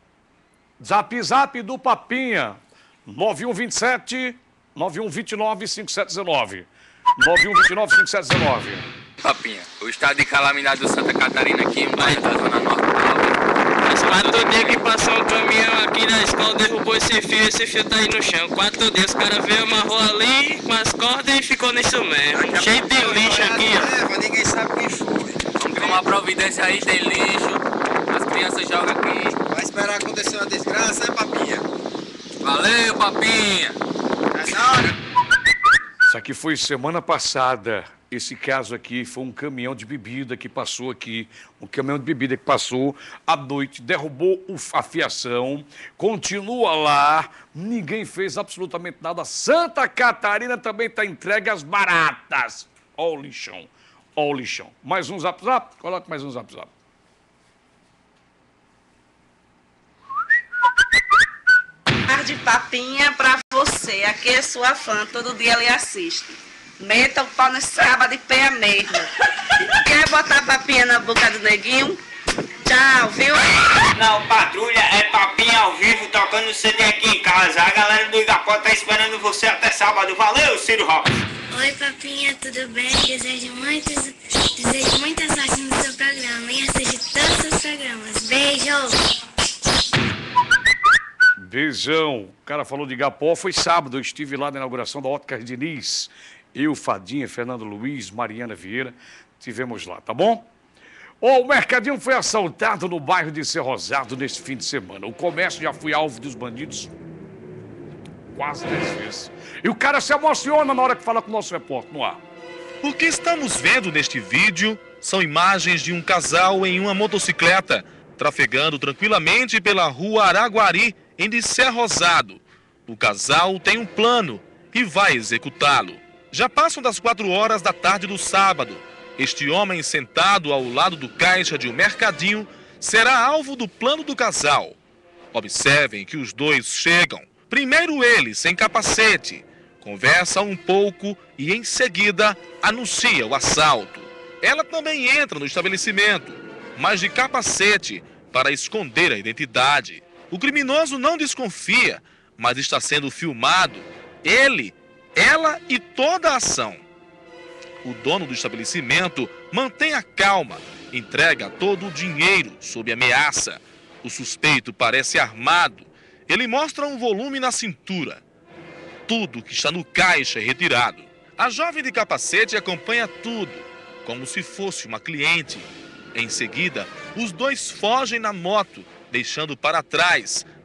Zap Zap do Papinha. nove um dois sete, nove um dois nove, cinco sete um nove. nove um dois nove, cinco sete um nove. Papinha, o estado de calamidade do Santa Catarina aqui em bairro da Zona Norte do Faz quatro dias que passou um caminhão aqui na escola, derrubou esse fio, esse fio tá aí no chão. Quatro dias, o cara veio, amarrou ali com as cordas e ficou nisso mesmo. Cheio de lixo aqui, ó. É, ninguém sabe quem foi. Vamos tomar providência aí, tem lixo, as crianças jogam aqui. Vai esperar acontecer uma desgraça, né, Papinha? Valeu, Papinha. É na hora. Isso aqui foi semana passada. Esse caso aqui foi um caminhão de bebida que passou aqui, um caminhão de bebida que passou à noite, derrubou a fiação, continua lá, ninguém fez absolutamente nada. Santa Catarina também está entregue às baratas. Ó o lixão, ó o lixão. Mais um Zap Zap? Coloca mais um Zap Zap. De Papinha pra você, aqui é sua fã, todo dia ele assiste. Meta o pau nesse caba de pé mesmo. Quer botar Papinha na boca do neguinho? Tchau, viu? Não, patrulha, é Papinha ao vivo tocando C D aqui em casa. A galera do Igapó tá esperando você até sábado. Valeu, Ciro Rocha. Oi, Papinha, tudo bem? Desejo muitas, desejo muita sorte no seu programa e assiste todos os programas. Beijo! Beijão. O cara falou de Igapó, foi sábado, eu estive lá na inauguração da Óticas Diniz. Eu, Fadinha, Fernando Luiz, Mariana Vieira, tivemos lá, tá bom? Oh, o mercadinho foi assaltado no bairro de Ser Rosado neste fim de semana. O comércio já foi alvo dos bandidos quase dez vezes. E o cara se emociona na hora que fala com o nosso repórter no ar. O que estamos vendo neste vídeo são imagens de um casal em uma motocicleta, trafegando tranquilamente pela rua Araguari, em de Ser Rosado. O casal tem um plano e vai executá-lo. Já passam das quatro horas da tarde do sábado. Este homem sentado ao lado do caixa de um mercadinho será alvo do plano do casal. Observem que os dois chegam. Primeiro ele, sem capacete, conversa um pouco e em seguida anuncia o assalto. Ela também entra no estabelecimento, mas de capacete para esconder a identidade. O criminoso não desconfia, mas está sendo filmado. Ele, ela e toda a ação. O dono do estabelecimento mantém a calma, entrega todo o dinheiro sob ameaça. O suspeito parece armado. Ele mostra um volume na cintura. Tudo que está no caixa é retirado. A jovem de capacete acompanha tudo, como se fosse uma cliente. Em seguida, os dois fogem na moto, deixando para trás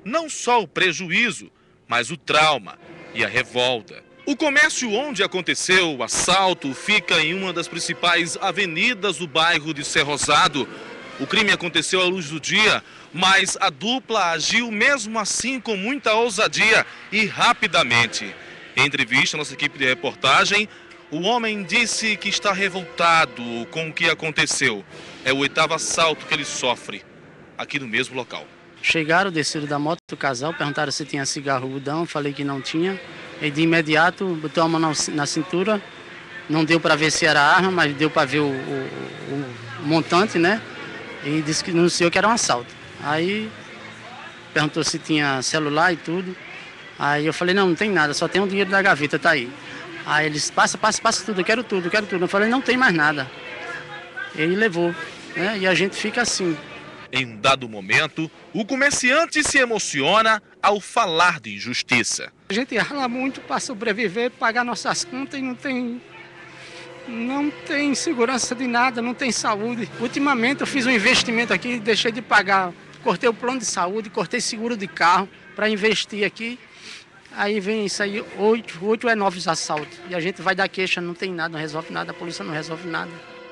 não só o prejuízo, mas o trauma e a revolta. O comércio onde aconteceu o assalto fica em uma das principais avenidas do bairro de Cerro Rosado. O crime aconteceu à luz do dia, mas a dupla agiu mesmo assim com muita ousadia e rapidamente. Em entrevista à nossa equipe de reportagem, o homem disse que está revoltado com o que aconteceu. É o oitavo assalto que ele sofre aqui no mesmo local. Chegaram, desceram da moto do casal, perguntaram se tinha cigarro budão, falei que não tinha. E de imediato botou a mão na, na cintura, não deu para ver se era arma, mas deu para ver o, o, o montante, né? E disse que anunciou que era um assalto. Aí perguntou se tinha celular e tudo. Aí eu falei, não, não tem nada, só tem o dinheiro da gaveta, tá aí. Aí eles, passa, passa, passa tudo, eu quero tudo, eu quero tudo. Eu falei, não tem mais nada. Ele levou, né? E a gente fica assim. Em um dado momento, o comerciante se emociona ao falar de injustiça. A gente rala muito para sobreviver, pagar nossas contas e não tem, não tem segurança de nada, não tem saúde. Ultimamente eu fiz um investimento aqui, deixei de pagar, cortei o plano de saúde, cortei seguro de carro para investir aqui. Aí vem isso aí, oito, oito é nove assaltos. E a gente vai dar queixa, não tem nada, não resolve nada, a polícia não resolve nada.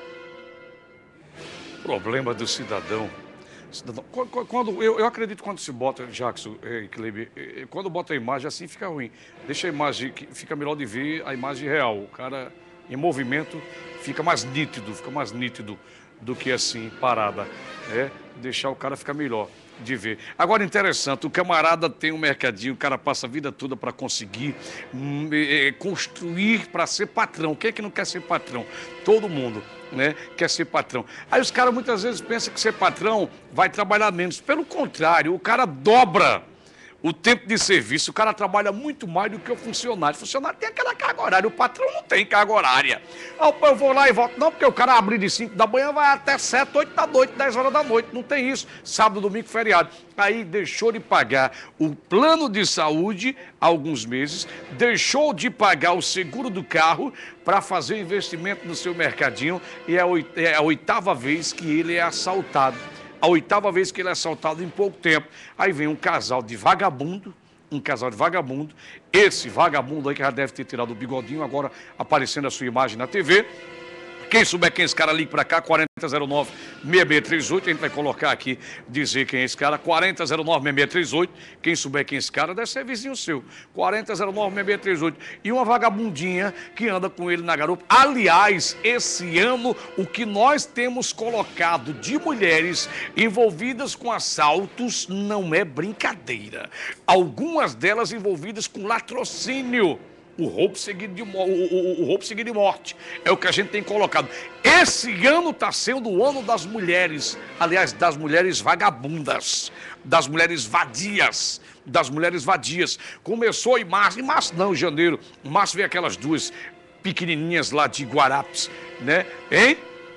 Problema do cidadão. Cidadão, quando, eu, eu acredito que quando se bota, Jackson, eh, Kleber, eh, quando bota a imagem assim fica ruim. Deixa a imagem, que fica melhor de ver a imagem real. O cara em movimento fica mais nítido, fica mais nítido do que assim, parada. É, deixar o cara ficar melhor de ver. Agora, interessante, o camarada tem um mercadinho, o cara passa a vida toda para conseguir hum, é, construir para ser patrão. Quem é que não quer ser patrão? Todo mundo, né, quer ser patrão. Aí os caras muitas vezes pensam que ser patrão vai trabalhar menos. Pelo contrário, o cara dobra o tempo de serviço, o cara trabalha muito mais do que o funcionário. O funcionário tem aquela carga horária, o patrão não tem carga horária. Ah, eu vou lá e volto. Não, porque o cara abre de cinco da manhã, vai até sete, oito da noite, dez horas da noite. Não tem isso. Sábado, domingo, feriado. Aí deixou de pagar o plano de saúde há alguns meses, deixou de pagar o seguro do carro para fazer investimento no seu mercadinho e é a oitava vez que ele é assaltado. A oitava vez que ele é assaltado em pouco tempo. Aí vem um casal de vagabundo, um casal de vagabundo, esse vagabundo aí que já deve ter tirado o bigodinho, agora aparecendo a sua imagem na T V. Quem souber quem é esse cara, ligue para cá, quarenta zero nove, seis seis três oito, a gente vai colocar aqui, dizer quem é esse cara, quarenta zero nove, seis seis três oito, quem souber quem é esse cara, deve ser vizinho seu, quarenta zero nove, seis seis três oito, e uma vagabundinha que anda com ele na garupa. Aliás, esse ano, o que nós temos colocado de mulheres envolvidas com assaltos não é brincadeira, algumas delas envolvidas com latrocínio. O roubo, seguido de, o, o, o roubo seguido de morte. É o que a gente tem colocado. Esse ano está sendo o ano das mulheres. Aliás, das mulheres vagabundas. Das mulheres vadias. Das mulheres vadias. Começou em março. Em março não, em janeiro. Em março veio aquelas duas pequenininhas lá de Guarapes. Né? Hein?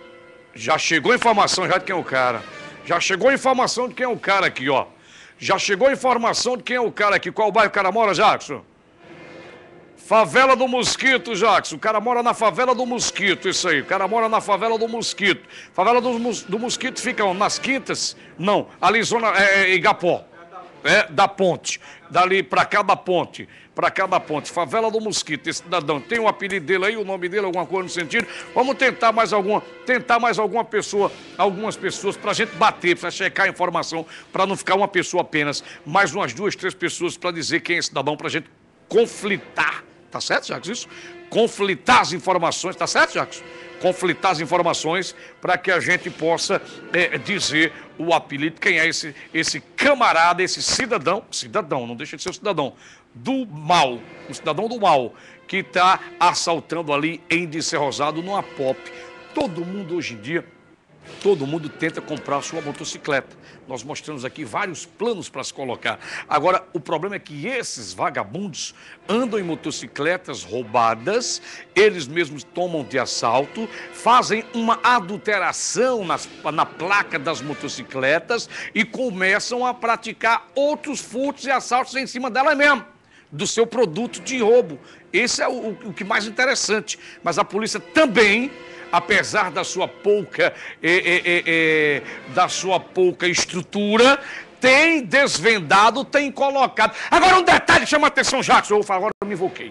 Já chegou a informação já de quem é o cara. Já chegou a informação de quem é o cara aqui, ó. Já chegou a informação de quem é o cara aqui. Qual bairro o cara mora, Jackson? Favela do Mosquito, Jackson. O cara mora na Favela do Mosquito, isso aí. O cara mora na Favela do Mosquito. Favela do, do Mosquito fica onde? Nas Quintas? Não, ali zona é, é, Igapó. É, da ponte. Dali pra cá da ponte. Pra cá da ponte. Favela do Mosquito. Esse cidadão tem um apelido dele aí, o nome dele, alguma coisa no sentido. Vamos tentar mais alguma, tentar mais alguma pessoa, algumas pessoas pra gente bater, pra checar a informação, pra não ficar uma pessoa apenas. Mais umas duas, três pessoas pra dizer quem é esse cidadão, pra gente conflitar. Tá certo, Jacques, isso? Conflitar as informações, tá certo, Jacques? Conflitar as informações para que a gente possa é, dizer o apelido, quem é esse, esse camarada, esse cidadão, cidadão, não deixa de ser um cidadão, do mal, um cidadão do mal, que está assaltando ali em de Cerro Rosado numa pop. Todo mundo hoje em dia, todo mundo tenta comprar a sua motocicleta. Nós mostramos aqui vários planos para se colocar. Agora, o problema é que esses vagabundos andam em motocicletas roubadas, eles mesmos tomam de assalto, fazem uma adulteração nas, na placa das motocicletas e começam a praticar outros furtos e assaltos em cima dela mesmo, do seu produto de roubo. Esse é o, o que mais interessante. Mas a polícia também, apesar da sua pouca, é, é, é, da sua pouca estrutura, tem desvendado, tem colocado. Agora um detalhe chama a atenção, Jackson, eu vou falar, agora eu me invoquei.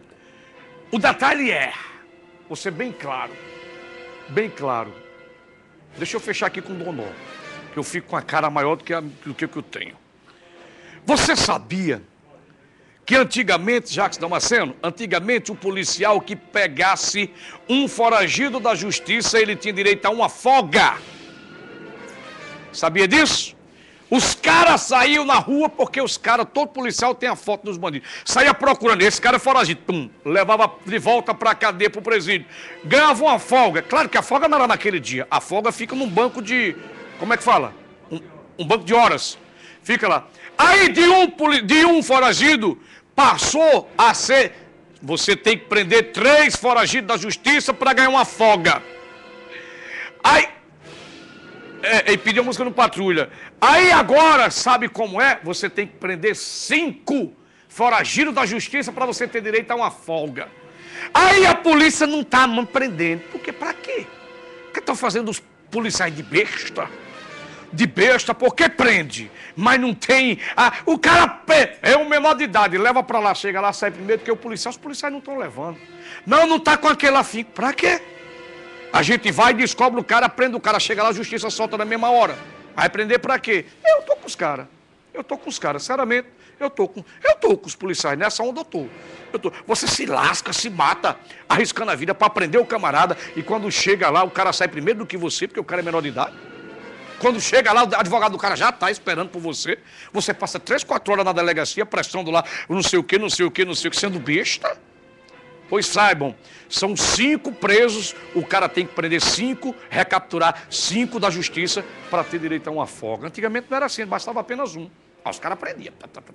O detalhe é, vou ser bem claro, bem claro. Deixa eu fechar aqui com o Donó, que eu fico com a cara maior do que, a, do que eu tenho. Você sabia que antigamente, Jackson Damasceno, antigamente o policial que pegasse um foragido da justiça, ele tinha direito a uma folga? Sabia disso? Os caras saíam na rua porque os caras, todo policial tem a foto dos bandidos. Saía procurando, esse cara é foragido, pum, levava de volta para a cadeia, para o presídio. Ganhava uma folga. Claro que a folga não era naquele dia. A folga fica num banco de, como é que fala? Um, um banco de horas. Fica lá. Aí de um, de um foragido passou a ser, você tem que prender três foragidos da justiça para ganhar uma folga. Aí... É, e pedir a música no Patrulha. Aí agora, sabe como é? Você tem que prender cinco foragidos da justiça para você ter direito a uma folga. Aí a polícia não tá prendendo. Porque pra quê? Porque estão fazendo os policiais de besta? De besta, porque prende. Mas não tem... Ah, o cara é o menor de idade, leva pra lá, chega lá, sai primeiro, porque o policial, os policiais não estão levando. Não, não tá com aquele afinco. Pra quê? A gente vai, descobre o cara, prende o cara, chega lá, a justiça solta na mesma hora. Vai prender pra quê? Eu tô com os caras. Eu tô com os caras, sinceramente. Eu tô com, eu tô com os policiais, nessa onda eu tô. eu tô. Você se lasca, se mata, arriscando a vida pra prender o camarada. E quando chega lá, o cara sai primeiro do que você, porque o cara é menor de idade. Quando chega lá, o advogado do cara já tá esperando por você. Você passa três, quatro horas na delegacia, prestando lá não sei o que, não sei o que, não sei o que, sendo besta. Pois saibam, são cinco presos, o cara tem que prender cinco, recapturar cinco da justiça para ter direito a uma folga. Antigamente não era assim, bastava apenas um. Ah, os caras prendiam.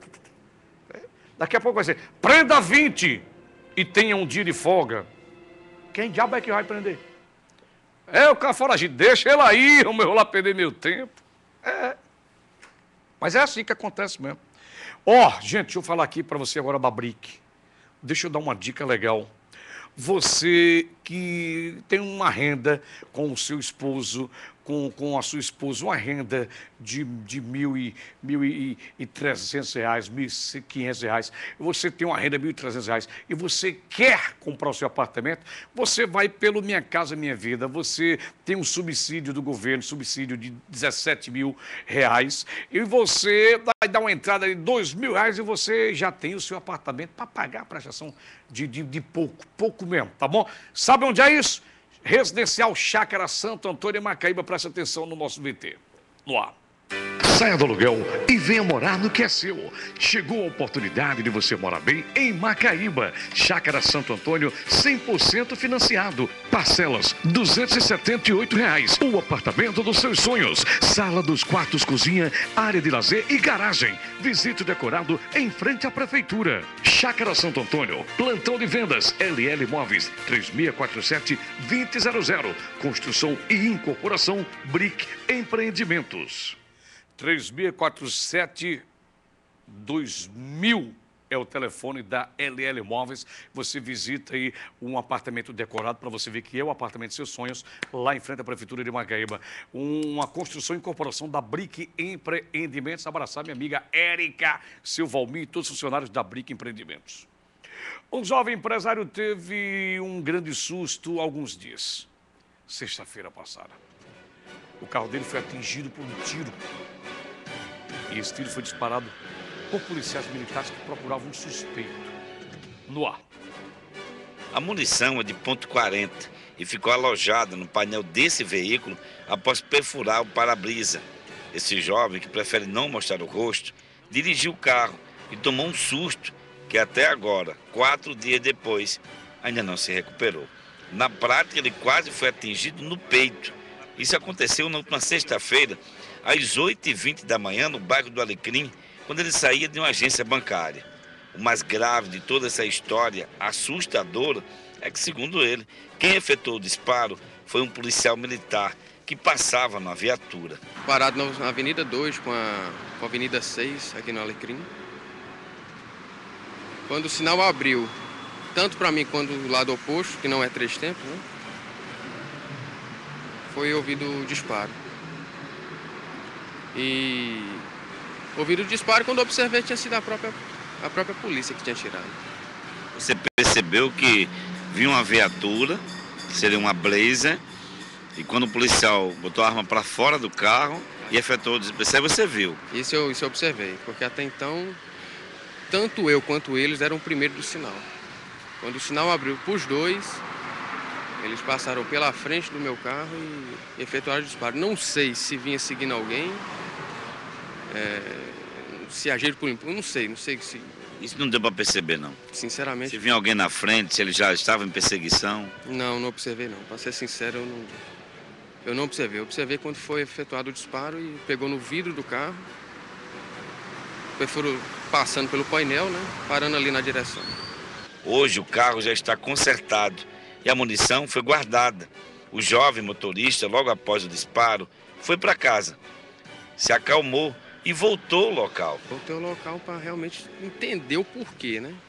Daqui a pouco vai ser, prenda vinte e tenha um dia de folga. Quem diabo é que vai prender? É o cara foragido, deixa ele aí, eu vou lá perder meu tempo. É. Mas é assim que acontece mesmo. Ó, oh, gente, deixa eu falar aqui para você agora da Brick. Deixa eu dar uma dica legal. Você que tem uma renda com o seu esposo, com, com a sua esposa, uma renda de, de mil e, mil e, e trezentos reais, mil e quinhentos reais, você tem uma renda de mil e trezentos reais e você quer comprar o seu apartamento, você vai pelo Minha Casa Minha Vida, você tem um subsídio do governo, subsídio de dezessete mil reais, e você vai dar uma entrada de dois mil reais e você já tem o seu apartamento para pagar a prestação de, de, de pouco, pouco mesmo, tá bom? Sabe onde é isso? Residencial Chácara Santo Antônio e Macaíba, presta atenção no nosso V T. No ar. Saia do aluguel e venha morar no que é seu. Chegou a oportunidade de você morar bem em Macaíba. Chácara Santo Antônio, cem por cento financiado. Parcelas, duzentos e setenta e oito reais. O apartamento dos seus sonhos. Sala dos quartos, cozinha, área de lazer e garagem. Visite o decorado em frente à prefeitura. Chácara Santo Antônio, plantão de vendas, L L Móveis, três seis quatro sete, dois zero zero zero. Construção e incorporação, Brick Empreendimentos. três seis quatro sete, dois mil é o telefone da L L Móveis. Você visita aí um apartamento decorado para você ver que é o apartamento de seus sonhos, lá em frente à Prefeitura de Macaíba. Uma construção e incorporação da Brick Empreendimentos. Abraçar minha amiga Érica, seu Valmir e todos os funcionários da Brick Empreendimentos. Um jovem empresário teve um grande susto há alguns dias. Sexta-feira passada. O carro dele foi atingido por um tiro. E esse tiro foi disparado por policiais militares que procuravam um suspeito. No ar. A munição é de ponto quarenta e ficou alojada no painel desse veículo após perfurar o para-brisa. Esse jovem, que prefere não mostrar o rosto, dirigiu o carro e tomou um susto que até agora, quatro dias depois, ainda não se recuperou. Na prática, ele quase foi atingido no peito. Isso aconteceu na última sexta-feira, às oito e vinte da manhã, no bairro do Alecrim, quando ele saía de uma agência bancária. O mais grave de toda essa história assustadora é que, segundo ele, quem efetuou o disparo foi um policial militar que passava na viatura. Parado na Avenida dois com a, com a Avenida seis, aqui no Alecrim. Quando o sinal abriu, tanto para mim quanto do lado oposto, que não é três tempos, né? Foi ouvido o disparo. E ouvido o disparo, quando observei tinha sido a própria, a própria polícia que tinha tirado. Você percebeu que vinha uma viatura, que seria uma Blazer, e quando o policial botou a arma para fora do carro e efetuou o disparo, você viu? Isso eu, isso eu observei, porque até então, tanto eu quanto eles eram o primeiro do sinal. Quando o sinal abriu para os dois, eles passaram pela frente do meu carro e efetuaram o disparo. Não sei se vinha seguindo alguém, é, se agiram por impulso, não sei, não sei se... Isso não deu para perceber, não? Sinceramente... Se vinha alguém na frente, se ele já estava em perseguição? Não, não observei não. Para ser sincero, eu não, eu não observei. Eu observei quando foi efetuado o disparo e pegou no vidro do carro. Depois foram passando pelo painel, né? Parando ali na direção. Hoje o carro já está consertado e a munição foi guardada. O jovem motorista, logo após o disparo, foi para casa, se acalmou e voltou ao local. Voltei ao local para realmente entender o porquê, né?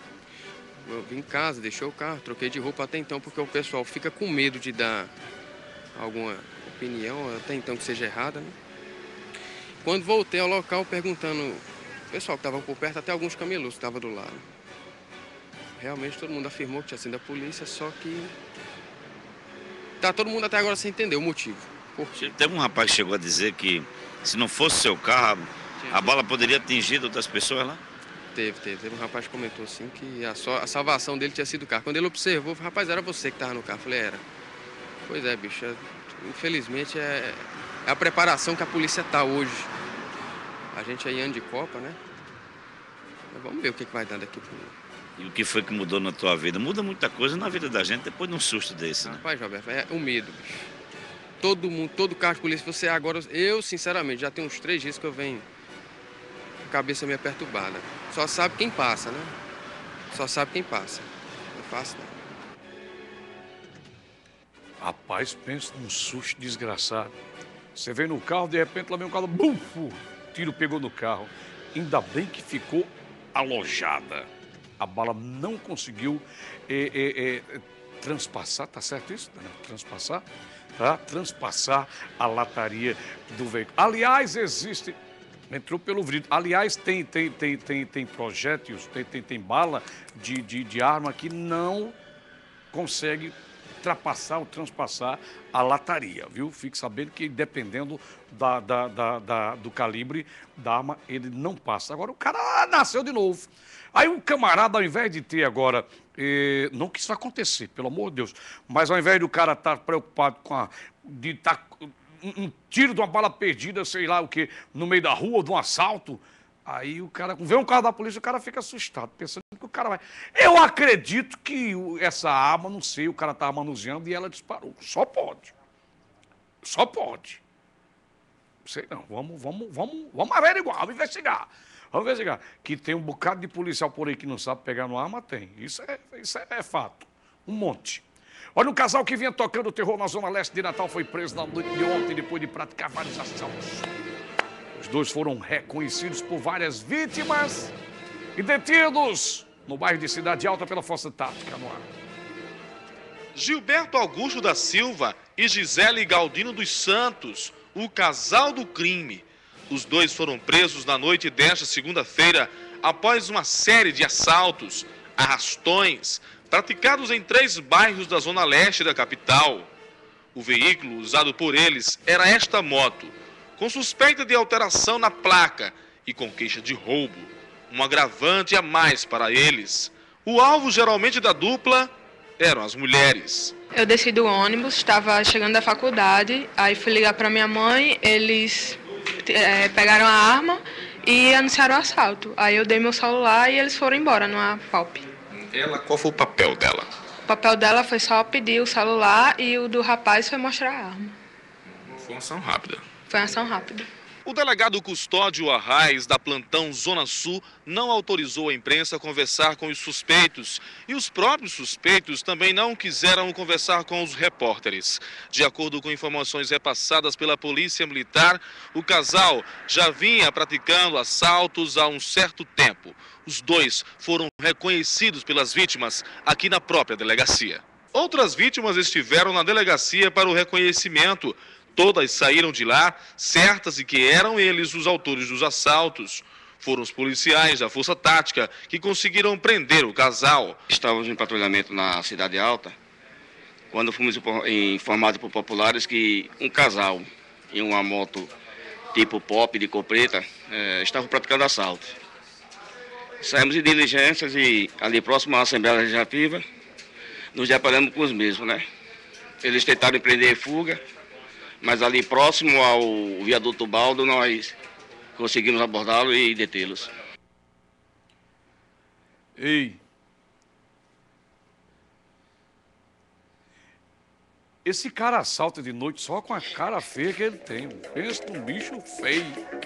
Eu vim em casa, deixei o carro, troquei de roupa até então, porque o pessoal fica com medo de dar alguma opinião, até então que seja errada, né? Quando voltei ao local, perguntando o pessoal que estava por perto, até alguns camelôs que estavam do lado. Realmente todo mundo afirmou que tinha sido a polícia, só que tá todo mundo até agora sem entender o motivo. Porque... Teve um rapaz que chegou a dizer que se não fosse seu carro, a bala poderia atingir outras pessoas lá? Teve, teve. Teve um rapaz que comentou assim que a, so, a salvação dele tinha sido o carro. Quando ele observou, falou, rapaz, era você que estava no carro. Eu falei, era. Pois é, bicho. É, infelizmente é, é a preparação que a polícia tá hoje. A gente aí ano de Copa, né? Mas vamos ver o que, que vai dar daqui pro... E o que foi que mudou na tua vida? Muda muita coisa na vida da gente depois de um susto desse, né? Rapaz, Roberto, é o medo, bicho. Todo mundo, todo carro de polícia, você agora... Eu, sinceramente, já tem uns três dias que eu venho com a cabeça meio perturbada. Só sabe quem passa, né? Só sabe quem passa. Não é fácil, não. Rapaz, pensa num susto desgraçado. Você veio no carro, de repente lá vem um carro, bufo, tiro pegou no carro. Ainda bem que ficou alojada. A bala não conseguiu é, é, é, transpassar, tá certo isso? Né? Transpassar, tá? Transpassar a lataria do veículo. Aliás, existe... Entrou pelo vidro. Aliás, tem, tem, tem, tem, tem projéteis, tem, tem, tem bala de, de, de arma que não consegue ultrapassar ou transpassar a lataria, viu? Fique sabendo que dependendo da, da, da, da, do calibre da arma, ele não passa. Agora o cara nasceu de novo. Aí o camarada, ao invés de ter agora, eh, não que isso vai acontecer, pelo amor de Deus, mas ao invés do cara estar tá preocupado com a, de estar... Tá, um tiro de uma bala perdida, sei lá o quê, no meio da rua, de um assalto, aí o cara, vê um carro da polícia, o cara fica assustado, pensando que o cara vai... Eu acredito que essa arma, não sei, o cara estava manuseando e ela disparou. Só pode. Só pode. Sei não, vamos, vamos, vamos, vamos averiguar, vamos investigar. Vamos investigar. Que tem um bocado de policial por aí que não sabe pegar no arma, tem. Isso é, isso é, é fato. Um monte. Olha, um casal que vinha tocando terror na zona leste de Natal foi preso na noite de ontem depois de praticar vários assaltos. Os dois foram reconhecidos por várias vítimas e detidos no bairro de Cidade Alta pela Força Tática no ar. Gilberto Augusto da Silva e Gisele Galdino dos Santos, o casal do crime. Os dois foram presos na noite desta segunda-feira após uma série de assaltos, arrastões, praticados em três bairros da zona leste da capital. O veículo usado por eles era esta moto, com suspeita de alteração na placa e com queixa de roubo, um agravante a mais para eles. O alvo geralmente da dupla eram as mulheres. Eu desci do ônibus, estava chegando da faculdade, aí fui ligar para minha mãe, eles é, pegaram a arma e anunciaram o assalto. Aí eu dei meu celular e eles foram embora numa Palp. Ela, qual foi o papel dela? O papel dela foi só pedir o celular e o do rapaz foi mostrar a arma. Foi uma ação rápida. Foi uma ação rápida. O delegado Custódio Arraes, da Plantão Zona Sul, não autorizou a imprensa a conversar com os suspeitos. E os próprios suspeitos também não quiseram conversar com os repórteres. De acordo com informações repassadas pela Polícia Militar, o casal já vinha praticando assaltos há um certo tempo. Os dois foram reconhecidos pelas vítimas aqui na própria delegacia. Outras vítimas estiveram na delegacia para o reconhecimento. todas saíram de lá certas de que eram eles os autores dos assaltos. Foram os policiais da Força Tática que conseguiram prender o casal. Estávamos em patrulhamento na Cidade Alta, quando fomos informados por populares que um casal em uma moto tipo pop de cor preta eh, estavam praticando assalto. Saímos de diligências e ali próximo à Assembleia Legislativa nos deparamos com os mesmos, né? Eles tentaram empreender fuga, mas ali próximo ao viaduto Baldo nós conseguimos abordá-lo e detê-los. Ei! Esse cara assalta de noite só com a cara feia que ele tem. Pensa num bicho feio.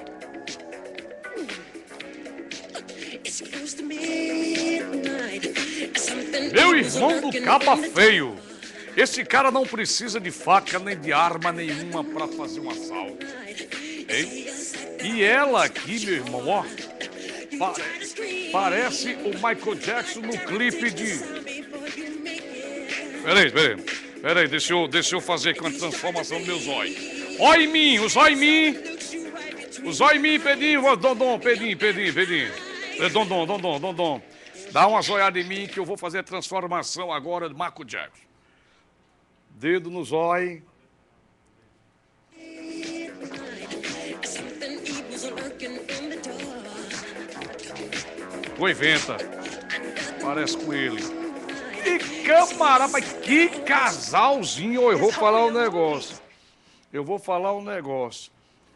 Meu irmão do capa feio. Esse cara não precisa de faca nem de arma nenhuma para fazer um assalto. Hein? E ela aqui, meu irmão, ó, pare- parece o Michael Jackson no clipe de... Peraí, peraí, peraí, deixa eu, deixa eu fazer aqui uma transformação no meu zóio. Ó em mim, o zóio em mim. O zóio em mim, Pedrinho, ó, Dondom, Pedrinho, Pedrinho, Pedrinho. É, Dondom, Dondom, Dondom. Dá uma zoiada em mim que eu vou fazer a transformação agora do Michael Jackson. Dedo no zóio. Oi, Venta. Parece com ele. Que camarada, mas que casalzinho. Eu vou falar um negócio. Eu vou falar um negócio.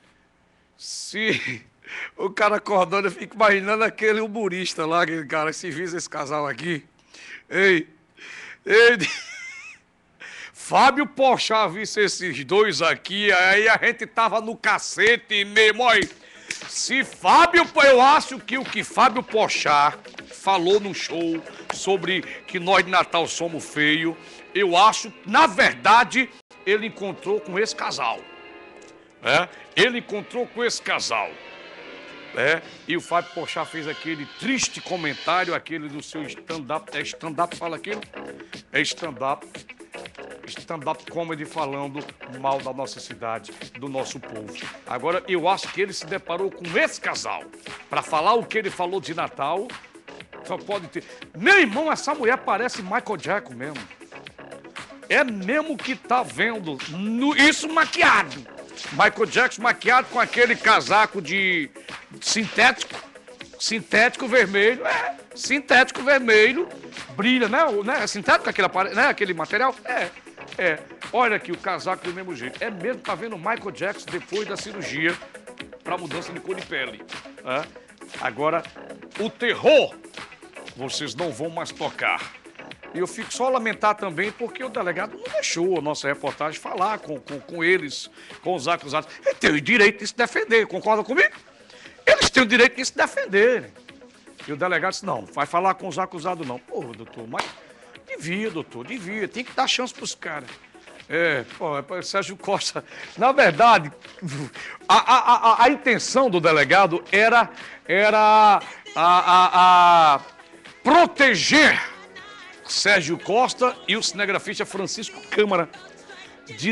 Se o cara acordando, eu fico imaginando aquele humorista lá, aquele cara, se visa esse casal aqui. Ei, ei... Fábio Pochá visse esses dois aqui, aí a gente tava no cacete mesmo, olha. Se Fábio, eu acho que o que Fábio Pochá falou no show sobre que nós de Natal somos feios, eu acho, na verdade, ele encontrou com esse casal. É? Ele encontrou com esse casal. É? E o Fábio Pochá fez aquele triste comentário, aquele do seu stand-up. É stand-up, fala aquilo? É stand-up. Stand-up comedy falando mal da nossa cidade, do nosso povo. Agora, eu acho que ele se deparou com esse casal. Para falar o que ele falou de Natal, só pode ter... Meu irmão, essa mulher parece Michael Jackson mesmo. É mesmo que tá vendo no... isso maquiado. Michael Jackson maquiado com aquele casaco de sintético. Sintético vermelho. É, sintético vermelho. Brilha, né? né? É sintético aquele, apare... né? aquele material? É. É, olha aqui o casaco do mesmo jeito. É mesmo, tá vendo o Michael Jackson depois da cirurgia para mudança de cor de pele. É? Agora, o terror, vocês não vão mais tocar. E eu fico só a lamentar também porque o delegado não deixou a nossa reportagem falar com, com, com eles, com os acusados. Eles têm o direito de se defender, concorda comigo? Eles têm o direito de se defender. E o delegado disse, não, vai falar com os acusados não. Pô, doutor, mas... Devia, doutor, devia. Tem que dar chance pros caras. É, pô, é, Sérgio Costa. Na verdade, a, a, a, a intenção do delegado era, era a, a, a proteger Sérgio Costa e o cinegrafista Francisco Câmara de...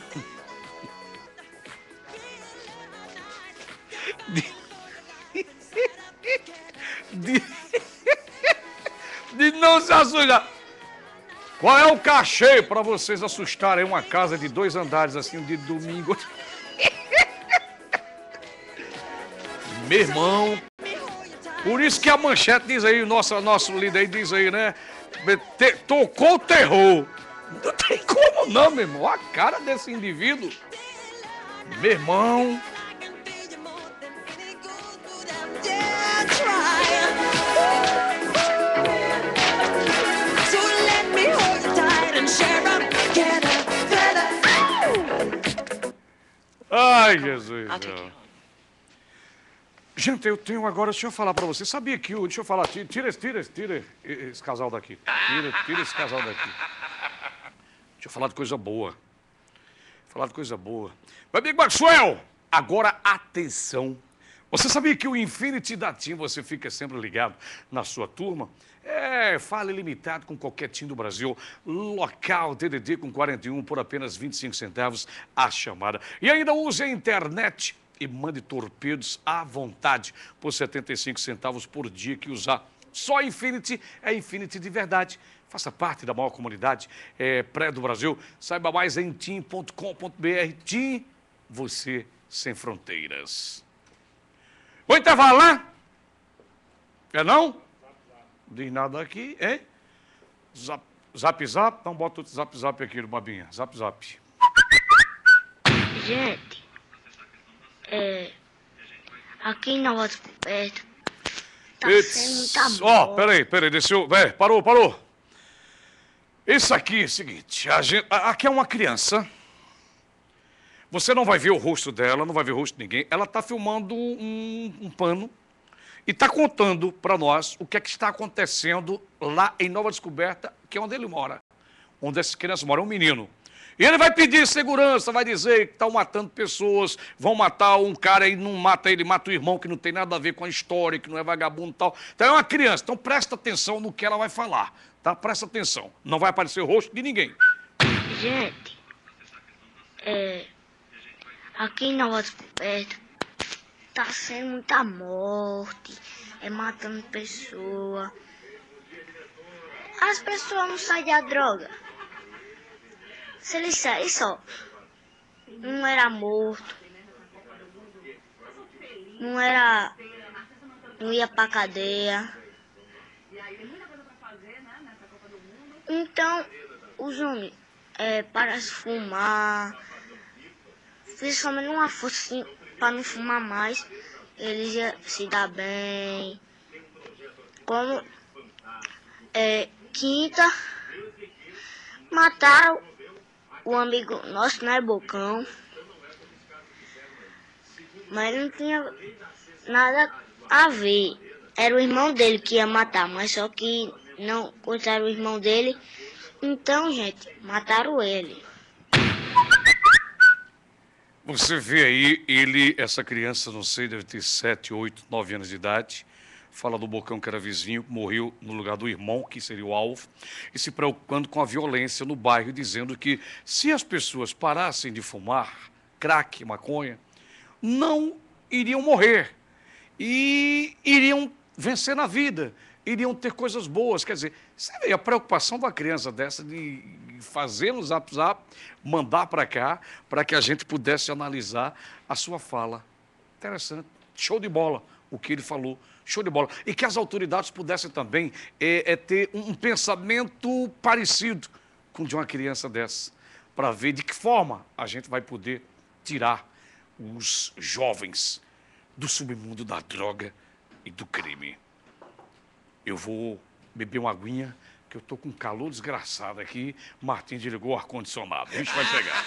de... de, de não se assustar. Qual é o cachê para vocês assustarem uma casa de dois andares assim de domingo? Meu irmão, por isso que a manchete diz aí, o nosso, nosso líder aí diz aí, né? Te, tocou o terror. Não tem como não, meu irmão. A cara desse indivíduo. Meu irmão. Ai, Jesus. Okay. Gente, eu tenho agora, deixa eu falar pra você. Sabia que o. Deixa eu falar, tira, tira, tira, tira esse casal daqui. Tira, tira esse casal daqui. Deixa eu falar de coisa boa. Falar de coisa boa. Meu amigo Maxwell, agora atenção. Você sabia que o Infinity da TIM você fica sempre ligado na sua turma? É, fala ilimitado com qualquer TIM do Brasil. Local T D D com quarenta e um por apenas vinte e cinco centavos a chamada. E ainda use a internet e mande torpedos à vontade por setenta e cinco centavos por dia que usar. Só Infinity é Infinity de verdade. Faça parte da maior comunidade é, pré do Brasil. Saiba mais em tim ponto com ponto br. TIM, você sem fronteiras. Vou intervalo, né? É não? Diz nada aqui, hein? Zap, zap, zap. Então bota o zap, zap aqui, Babinha. Zap, zap. Gente, é, aqui em Nova Descoberta tá sendo muita Ó, boa. peraí, peraí, deixa eu... Vé, parou, parou. Isso aqui é o seguinte, a gente, a- aqui é uma criança. Você não vai ver o rosto dela, não vai ver o rosto de ninguém. Ela está filmando um, um pano e está contando para nós o que é que está acontecendo lá em Nova Descoberta, que é onde ele mora. Onde essa criança mora, é um menino. E ele vai pedir segurança, vai dizer que estão matando pessoas, vão matar um cara e não mata ele, mata o irmão que não tem nada a ver com a história, que não é vagabundo e tal. Então é uma criança, então presta atenção no que ela vai falar, tá? Presta atenção, não vai aparecer o rosto de ninguém. Gente, é, aqui em Nova Descoberta tá sendo muita morte, é matando pessoa. As pessoas não saem da droga. Se eles saem só, não era morto, não era, não ia pra cadeia. Então, os homens é, param de fumar, principalmente uma força assim, para não fumar mais, eles iam se dar bem. Como é, quinta, mataram o amigo nosso, né, Bocão, mas não tinha nada a ver. Era o irmão dele que ia matar, mas só que não contaram o irmão dele. Então, gente, mataram ele. Você vê aí, ele, essa criança, não sei, deve ter sete, oito, nove anos de idade, fala do Bocão que era vizinho, morreu no lugar do irmão, que seria o alvo, e se preocupando com a violência no bairro, dizendo que se as pessoas parassem de fumar crack, maconha, não iriam morrer e iriam vencer na vida, iriam ter coisas boas. Quer dizer, você vê a preocupação de uma criança dessa de fazer no Zap Zap, mandar para cá, para que a gente pudesse analisar a sua fala. Interessante, show de bola o que ele falou. Show de bola. E que as autoridades pudessem também é, é, ter um, um pensamento parecido com o de uma criança dessa, para ver de que forma a gente vai poder tirar os jovens do submundo da droga e do crime. Eu vou beber uma aguinha, que eu tô com um calor desgraçado aqui. Martim desligou o ar-condicionado. O bicho vai pegar.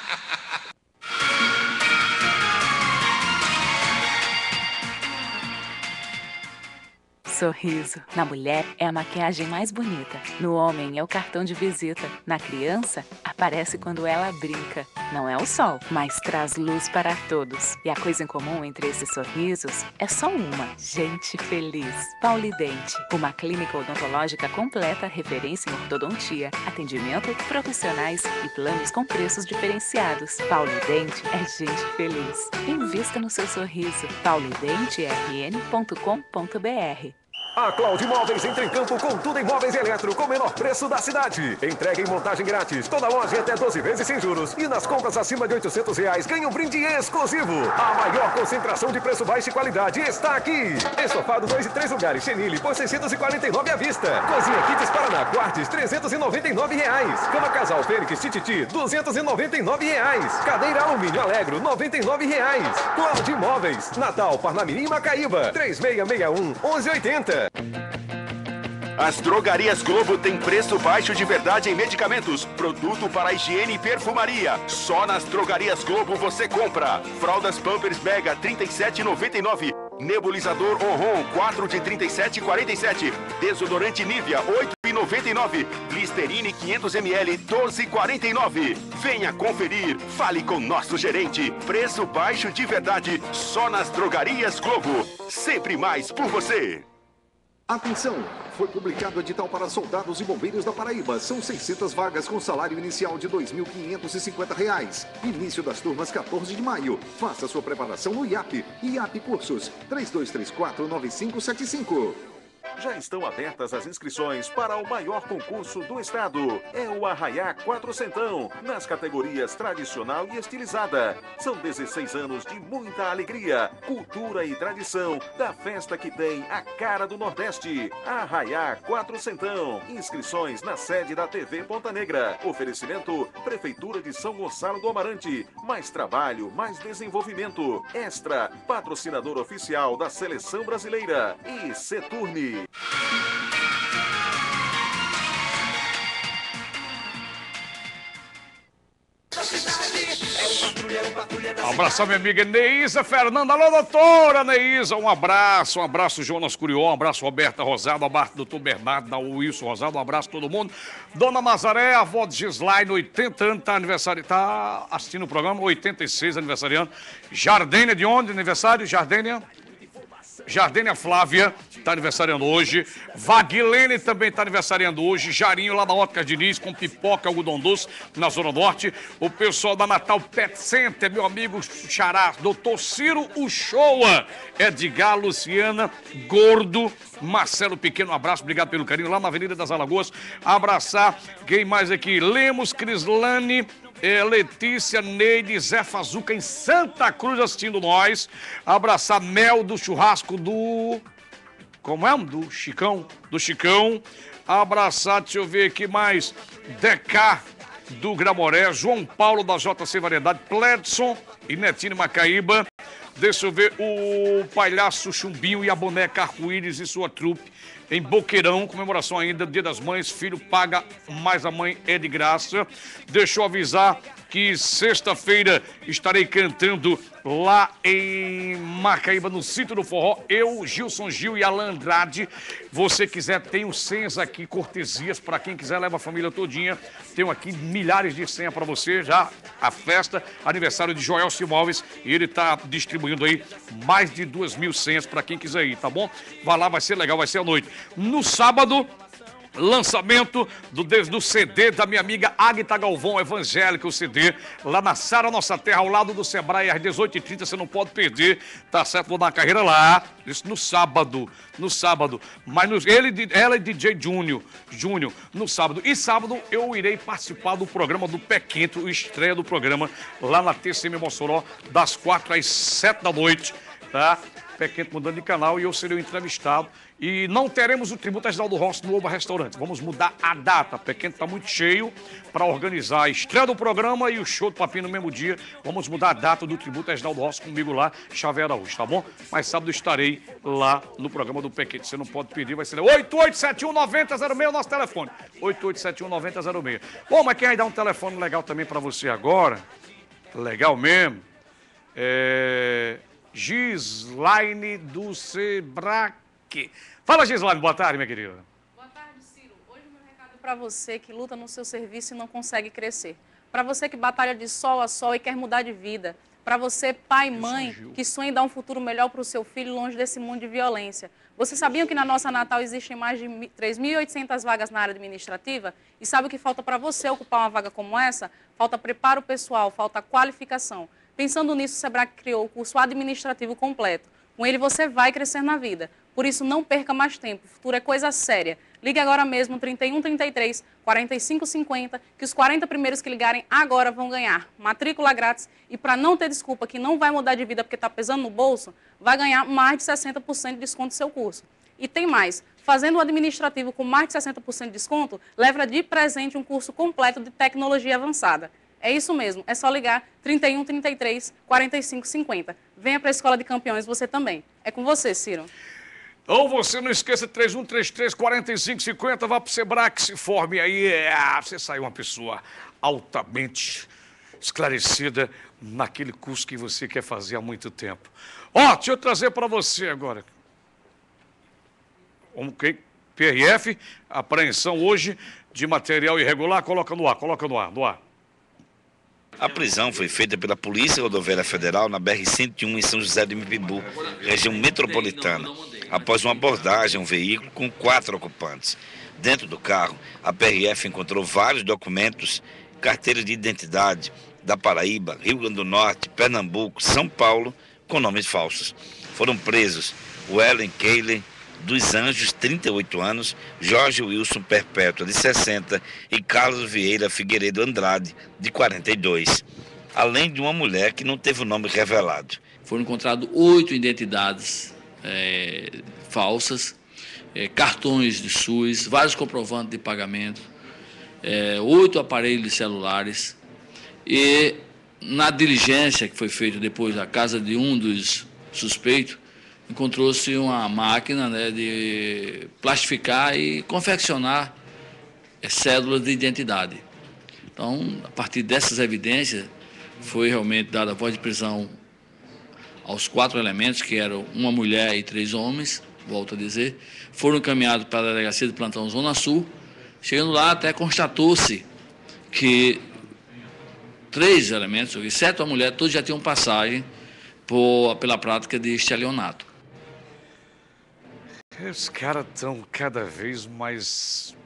Sorriso. Na mulher é a maquiagem mais bonita. No homem é o cartão de visita. Na criança, aparece quando ela brinca. Não é o sol, mas traz luz para todos. E a coisa em comum entre esses sorrisos é só uma: gente feliz. Paulidente, uma clínica odontológica completa, referência em ortodontia, atendimento, profissionais e planos com preços diferenciados. Paulidente é gente feliz. Invista no seu sorriso. paulidente r n ponto com ponto b r. A Claudio Móveis entra em campo com tudo em móveis e eletro com o menor preço da cidade. Entrega em montagem grátis, toda loja em até doze vezes sem juros. E nas compras acima de oitocentos reais ganha um brinde exclusivo. A maior concentração de preço baixo e qualidade está aqui. Estofado dois e três lugares, chenille por seiscentos e quarenta e nove à vista. Cozinha Kits Paraná, quartos, trezentos e noventa e nove reais. Cama Casal Fênix Tititi, duzentos e noventa e nove reais. Cadeira Alumínio Alegro, noventa e nove reais. Claudio Móveis, Natal, Parnamirim e Macaíba, três seis seis um, onze oitenta. As Drogarias Globo têm preço baixo de verdade em medicamentos, produto para higiene e perfumaria. Só nas Drogarias Globo você compra. Fraldas Pampers Mega trinta e sete reais e noventa e nove centavos. Nebulizador Onron quatro de trinta e sete reais e quarenta e sete centavos. Desodorante Nivea oito reais e noventa e nove. Listerine quinhentos mililitros, doze e quarenta e nove. Venha conferir. Fale com nosso gerente. Preço baixo de verdade, só nas Drogarias Globo. Sempre mais por você. Atenção! Foi publicado edital para soldados e bombeiros da Paraíba. São seiscentas vagas com salário inicial de dois mil quinhentos e cinquenta reais. Início das turmas quatorze de maio. Faça sua preparação no I A P. I A P Cursos. três dois três quatro, nove cinco sete cinco. Já estão abertas as inscrições para o maior concurso do estado. É o Arraiá Quatrocentão, nas categorias tradicional e estilizada. São dezesseis anos de muita alegria, cultura e tradição da festa que tem a cara do Nordeste. Arraiá Quatrocentão. Inscrições na sede da T V Ponta Negra. Oferecimento Prefeitura de São Gonçalo do Amarante. Mais trabalho, mais desenvolvimento. Extra, patrocinador oficial da Seleção Brasileira. E Seturne. Um abraço, minha amiga Neísa Fernanda. Alô, doutora Neísa. Um abraço, um abraço, Jonas Curió. Um abraço, Roberta Rosado. Um abraço, doutor Bernardo, da Wilson Rosado. Um abraço a todo mundo. Dona Nazaré, avó de Gislaine, oitenta anos, tá aniversário. Tá assistindo o programa, oitenta e seis aniversariando. Jardênia, de onde aniversário? Jardênia? Jardênia Flávia está aniversariando hoje. Vaguilene também está aniversariando hoje. Jarinho lá da Ótica Diniz com pipoca, algodão doce na Zona Norte. O pessoal da Natal Pet Center, meu amigo Xará, doutor Ciro Uchoa, Edgar, Luciana, Gordo, Marcelo Pequeno, um abraço, obrigado pelo carinho. Lá na Avenida das Alagoas, abraçar quem mais aqui? Lemos, Crislane, É, Letícia, Neide, Zé Fazuca em Santa Cruz assistindo nós. Abraçar Mel do churrasco do... Como é? Do Chicão. Do Chicão. Abraçar, deixa eu ver aqui mais. Decá do Gramoré. João Paulo da J C Variedade. Pledson e Netinho Macaíba. Deixa eu ver o Palhaço Chumbinho e a boneca Arco-Íris e sua trupe. Em Boqueirão, comemoração ainda, Dia das Mães, filho paga, mas a mãe é de graça. Deixa eu avisar que sexta-feira estarei cantando lá em Macaíba, no Sítio do Forró. Eu, Gilson Gil e Alan Andrade. Você quiser, tem os senhas aqui, cortesias, para quem quiser, leva a família todinha. Tenho aqui milhares de senhas para você, já a festa, aniversário de Joel Simóveis, e ele está distribuindo aí mais de duas mil senhas para quem quiser ir, tá bom? Vai lá, vai ser legal, vai ser à noite. No sábado, lançamento do, do C D da minha amiga Aguita Galvão, Evangélica, o C D, lá na Sara Nossa Terra, ao lado do Sebrae, às dezoito e trinta, você não pode perder, tá certo? Vou dar uma carreira lá, isso no sábado, no sábado, mas no, ele, ela e D J Júnior, Júnior, no sábado, e sábado eu irei participar do programa do Pé Quente, o estreia do programa, lá na T C M Mossoró, das quatro às sete da noite, tá? Pé Quente mudando de canal e eu serei o entrevistado. E não teremos o tributo a Reginaldo Rossi no Oba Restaurante. Vamos mudar a data. Pé Quente está muito cheio para organizar a estreia do programa e o show do Papinho no mesmo dia. Vamos mudar a data do tributo a Reginaldo Rossi comigo lá, Xavier Araújo, tá bom? Mas sábado estarei lá no programa do Pé Quente. Você não pode pedir, vai ser oito oito sete um nove zero zero seis, o nosso telefone. oito oito sete um nove zero zero seis. Bom, mas quem vai dar um telefone legal também para você agora? Legal mesmo. É... Gislaine do Sebrae. Fala, Gislaine, boa tarde, minha querida. Boa tarde, Ciro. Hoje o meu recado é para você que luta no seu serviço e não consegue crescer. Para você que batalha de sol a sol e quer mudar de vida. Para você, pai e mãe, que sonha em dar um futuro melhor para o seu filho longe desse mundo de violência. Vocês sabiam que na nossa Natal existem mais de três mil e oitocentas vagas na área administrativa? E sabe o que falta para você ocupar uma vaga como essa? Falta preparo pessoal, falta qualificação. Pensando nisso, o Sebrae criou o curso administrativo completo. Com ele você vai crescer na vida. Por isso, não perca mais tempo. O futuro é coisa séria. Ligue agora mesmo, trinta e um, trinta e três, quarenta e cinco, cinquenta, que os quarenta primeiros que ligarem agora vão ganhar matrícula grátis. E para não ter desculpa que não vai mudar de vida porque está pesando no bolso, vai ganhar mais de sessenta por cento de desconto do seu curso. E tem mais. Fazendo o administrativo com mais de sessenta por cento de desconto, leva de presente um curso completo de tecnologia avançada. É isso mesmo, é só ligar trinta e um, trinta e três, quarenta e cinco, cinquenta. Venha para a Escola de Campeões, você também. É com você, Ciro. Ou você não esqueça, três um três três, quarenta e cinco, cinquenta, vá para o Sebrae, que se forme aí. É, você saiu uma pessoa altamente esclarecida naquele curso que você quer fazer há muito tempo. Ó, deixa eu trazer para você agora. Ok? P R F, apreensão hoje de material irregular. Coloca no ar, coloca no ar, no ar. A prisão foi feita pela Polícia Rodoviária Federal na B R cento e um em São José do Imipibu, região metropolitana, após uma abordagem a um veículo com quatro ocupantes. Dentro do carro, a P R F encontrou vários documentos, carteiras de identidade da Paraíba, Rio Grande do Norte, Pernambuco, São Paulo, com nomes falsos. Foram presos o Ellen Keiler dos Anjos, trinta e oito anos, Jorge Wilson Perpétua, de sessenta, e Carlos Vieira Figueiredo Andrade, de quarenta e dois, além de uma mulher que não teve o nome revelado. Foram encontrados oito identidades é, falsas, é, cartões de SUS, vários comprovantes de pagamento, é, oito aparelhos celulares, e na diligência que foi feita depois da casa de um dos suspeitos, encontrou-se uma máquina, né, de plastificar e confeccionar cédulas de identidade. Então, a partir dessas evidências, foi realmente dada a voz de prisão aos quatro elementos, que eram uma mulher e três homens, volto a dizer, foram encaminhados para a delegacia de plantão Zona Sul. Chegando lá, até constatou-se que três elementos, exceto a mulher, todos já tinham passagem por, pela prática de estelionato. Os caras estão cada vez mais,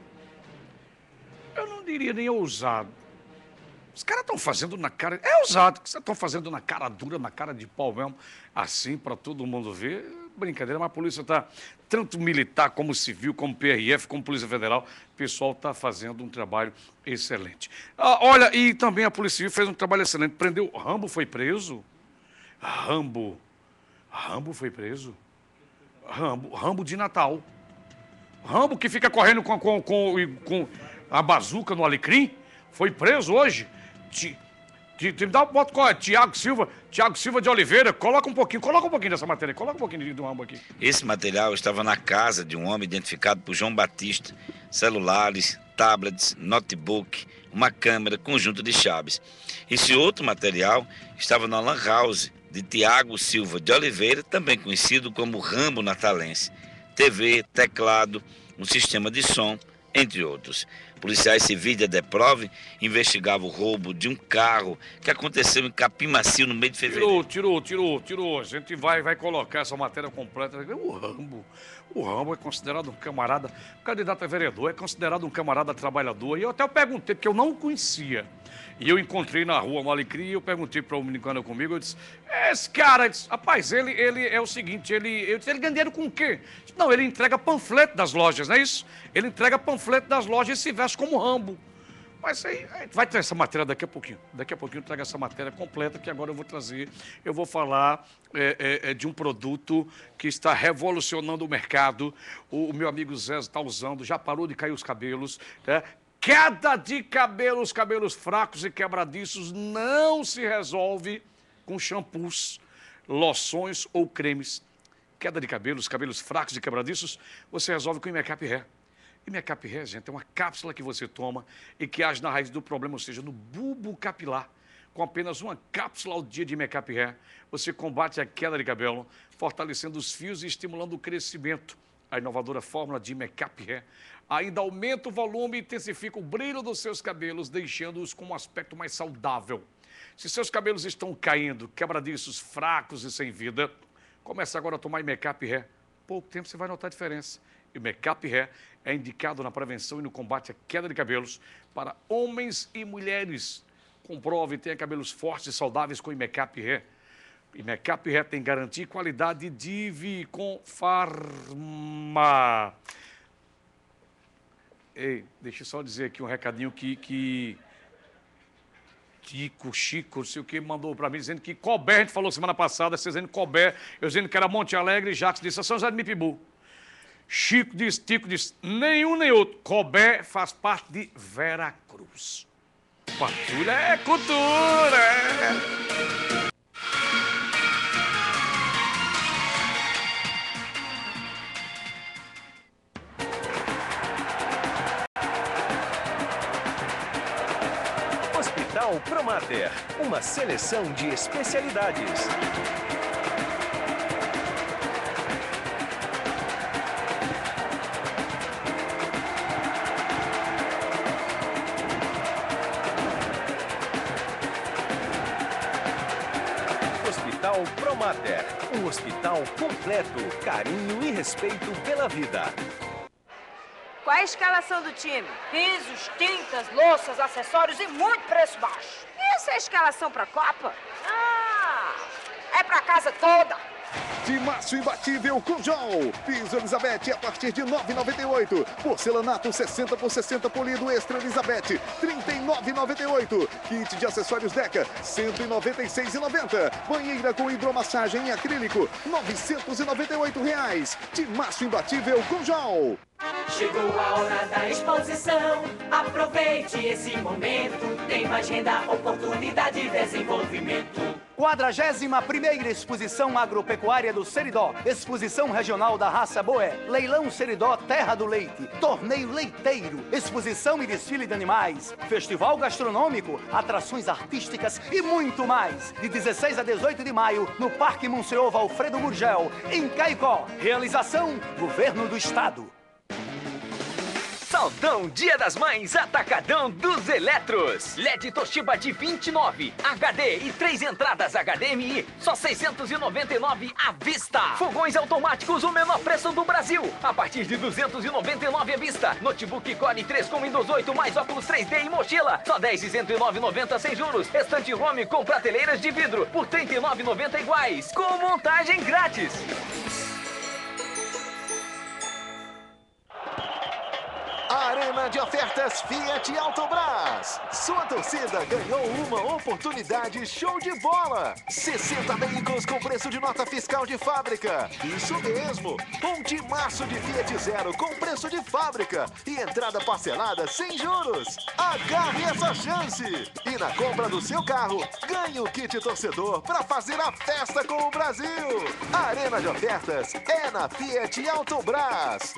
eu não diria nem ousado. Os caras estão fazendo na cara, é ousado, que vocês estão fazendo na cara dura, na cara de pau mesmo, assim, para todo mundo ver. Brincadeira, mas a polícia está, tanto militar como civil, como P R F, como Polícia Federal, o pessoal está fazendo um trabalho excelente. Ah, olha, e também a Polícia Civil fez um trabalho excelente, prendeu, Rambo foi preso? Rambo, Rambo foi preso? Rambo, Rambo de Natal. Rambo que fica correndo com, com, com, com a bazuca no alecrim, foi preso hoje. Ti, ti, ti, dá, bota qual é? Tiago Silva, Tiago Silva de Oliveira, coloca um pouquinho, coloca um pouquinho dessa matéria, coloca um pouquinho do Rambo aqui. Esse material estava na casa de um homem identificado por João Batista, celulares, tablets, notebook, uma câmera, conjunto de chaves. Esse outro material estava na lan house de Tiago Silva de Oliveira, também conhecido como Rambo Natalense, T V, teclado, um sistema de som, entre outros. Policiais civis da DEPROV investigavam o roubo de um carro que aconteceu em Capim Macio no mês de fevereiro. Tirou, tirou, tirou, tirou. A gente vai, vai colocar essa matéria completa. O Rambo, o Rambo é considerado um camarada, o candidato a vereador é considerado um camarada trabalhador. E eu até perguntei, porque eu não o conhecia. E eu encontrei na rua no Alecrim e eu perguntei para o menino que anda comigo, eu disse, esse cara, disse, rapaz, ele, ele é o seguinte, ele, eu disse, ele ganha dinheiro com o quê? Disse, não, ele entrega panfleto das lojas, não é isso? Ele entrega panfleto das lojas e se veste como Rambo. Mas aí, vai ter essa matéria daqui a pouquinho. Daqui a pouquinho eu trago essa matéria completa, que agora eu vou trazer, eu vou falar é, é, de um produto que está revolucionando o mercado. O, o meu amigo Zé está usando, já parou de cair os cabelos, né? Queda de cabelos, cabelos fracos e quebradiços não se resolve com shampoos, loções ou cremes. Queda de cabelos, cabelos fracos e quebradiços, você resolve com Imecap Hair. Imecap Hair, gente, é uma cápsula que você toma e que age na raiz do problema, ou seja, no bulbo capilar. Com apenas uma cápsula ao dia de Imecap Hair, você combate a queda de cabelo, fortalecendo os fios e estimulando o crescimento. A inovadora fórmula de Imecap Hair ainda aumenta o volume e intensifica o brilho dos seus cabelos, deixando-os com um aspecto mais saudável. Se seus cabelos estão caindo, quebradiços, fracos e sem vida, comece agora a tomar Imecap Hair. Pouco tempo você vai notar a diferença. Imecap Hair é indicado na prevenção e no combate à queda de cabelos para homens e mulheres. Comprove e tenha cabelos fortes e saudáveis com Imecap Hair. Imecap Hair tem garantia e qualidade de com Farma. Ei, deixa eu só dizer aqui um recadinho que, que Tico, Chico, não sei o que, mandou para mim, dizendo que Colbert, a gente falou semana passada, vocês dizendo Colbert, eu dizendo que era Monte Alegre, e Jacques disse, São José do Mipibu. Chico disse, Tico disse, nenhum nem outro. Colbert faz parte de Veracruz. Patrulha é cultura, é. Hospital Promater, uma seleção de especialidades. Mater, um hospital completo, carinho e respeito pela vida. Qual é a escalação do time? Pisos, tintas, louças, acessórios e muito preço baixo. Essa é a escalação pra Copa? Ah, é pra casa toda. Timaço imbatível com Jol. Piso Elizabeth a partir de nove reais e noventa e oito centavos. Porcelanato sessenta por sessenta polido extra Elizabeth, trinta e nove reais e noventa e oito centavos. Kit de acessórios Deca, cento e noventa e seis reais e noventa centavos. Banheira com hidromassagem em acrílico, novecentos e noventa e oito reais. Timaço imbatível com Jol. Chegou a hora da exposição, aproveite esse momento, tem mais renda, oportunidade e desenvolvimento. quadragésima primeira Exposição Agropecuária do Seridó, Exposição Regional da Raça Boé, Leilão Seridó Terra do Leite, Torneio Leiteiro, Exposição e Desfile de Animais, Festival Gastronômico, atrações artísticas e muito mais. De dezesseis a dezoito de maio, no Parque Monsenhor Valfredo Gurgel, em Caicó. Realização, Governo do Estado. Saldão Dia das Mães Atacadão dos Eletros. L E D Toshiba de vinte e nove, H D e três entradas H D M I, só seiscentos e noventa e nove à vista. Fogões automáticos, o menor preço do Brasil, a partir de duzentos e noventa e nove à vista. Notebook Core três com Windows oito mais óculos três D e mochila, só dez mil cento e nove reais e noventa centavos sem juros. Estante home com prateleiras de vidro por trinta e nove reais e noventa centavos iguais, com montagem grátis. Arena de ofertas Fiat Autobrás. Sua torcida ganhou uma oportunidade show de bola. sessenta veículos com preço de nota fiscal de fábrica. Isso mesmo. Um timaço de Fiat Zero com preço de fábrica. E entrada parcelada sem juros. Agarre essa chance. E na compra do seu carro, ganhe o kit torcedor para fazer a festa com o Brasil. A Arena de ofertas é na Fiat Autobrás.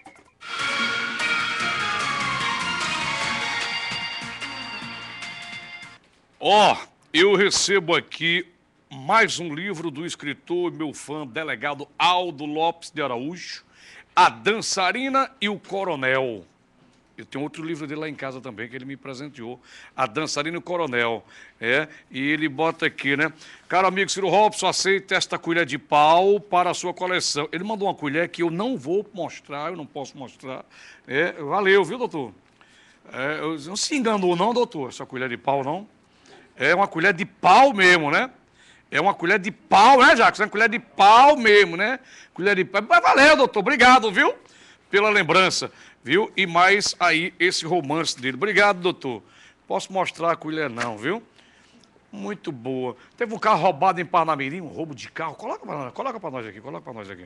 Ó, oh, eu recebo aqui mais um livro do escritor e meu fã, delegado Aldo Lopes de Araújo, A Dançarina e o Coronel. Eu tenho outro livro dele lá em casa também, que ele me presenteou, A Dançarina e o Coronel. É, e ele bota aqui, né? Caro amigo Ciro Robson, aceita esta colher de pau para a sua coleção. Ele mandou uma colher que eu não vou mostrar, eu não posso mostrar. É, valeu, viu, doutor? É, eu, não se enganou não, doutor, essa colher de pau, não? É uma colher de pau mesmo, né? É uma colher de pau, né, Jacques? É uma colher de pau mesmo, né? Colher de pau. Mas valeu, doutor. Obrigado, viu? Pela lembrança, viu? E mais aí esse romance dele. Obrigado, doutor. Posso mostrar a colher não, viu? Muito boa. Teve um carro roubado em Parnamirim, um roubo de carro. Coloca para nós, coloca para nós aqui, coloca para nós aqui.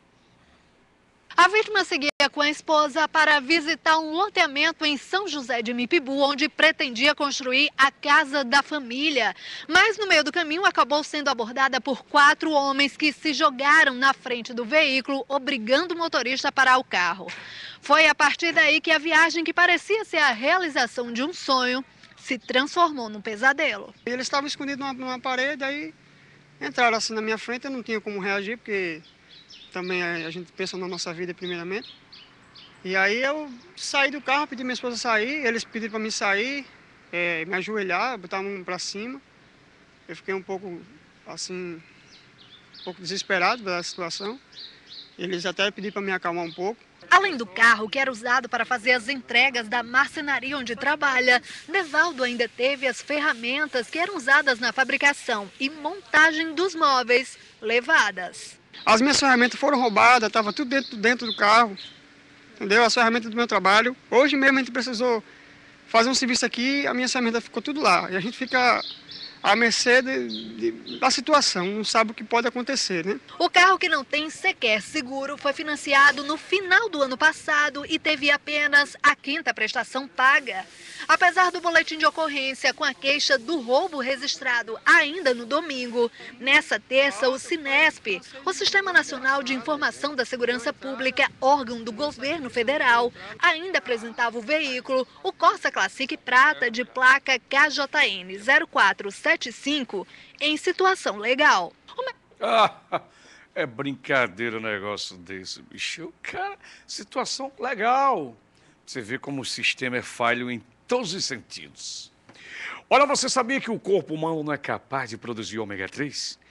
A vítima seguia com a esposa para visitar um loteamento em São José de Mipibu, onde pretendia construir a casa da família. Mas no meio do caminho acabou sendo abordada por quatro homens que se jogaram na frente do veículo, obrigando o motorista a parar o carro. Foi a partir daí que a viagem, que parecia ser a realização de um sonho, se transformou num pesadelo. Eles estavam escondidos numa, numa parede, aí entraram assim na minha frente, eu não tinha como reagir, porque também a gente pensa na nossa vida primeiramente. E aí eu saí do carro, pedi minha esposa sair, eles pediram para mim sair, é, me ajoelhar, botar a mão para cima. Eu fiquei um pouco, assim, um pouco desesperado da situação. Eles até pediram para me acalmar um pouco. Além do carro, que era usado para fazer as entregas da marcenaria onde trabalha, Nevaldo ainda teve as ferramentas que eram usadas na fabricação e montagem dos móveis levadas. As minhas ferramentas foram roubadas, estava tudo dentro, dentro do carro, entendeu? As ferramentas do meu trabalho. Hoje mesmo a gente precisou fazer um serviço aqui, a minha ferramenta ficou tudo lá. E a gente fica à mercê de, de, da situação, não sabe o que pode acontecer, né? O carro, que não tem sequer seguro, foi financiado no final do ano passado e teve apenas a quinta prestação paga. Apesar do boletim de ocorrência com a queixa do roubo registrado ainda no domingo, nessa terça o Sinesp, o Sistema Nacional de Informação da Segurança Pública, órgão do governo federal, ainda apresentava o veículo, o Corsa Classic Prata de placa K J N zero quatro sete cinco, em situação legal. Ah, é brincadeira um negócio desse, bicho. Cara, situação legal. Você vê como o sistema é falho em todos os sentidos. Olha, você sabia que o corpo humano não é capaz de produzir ômega três?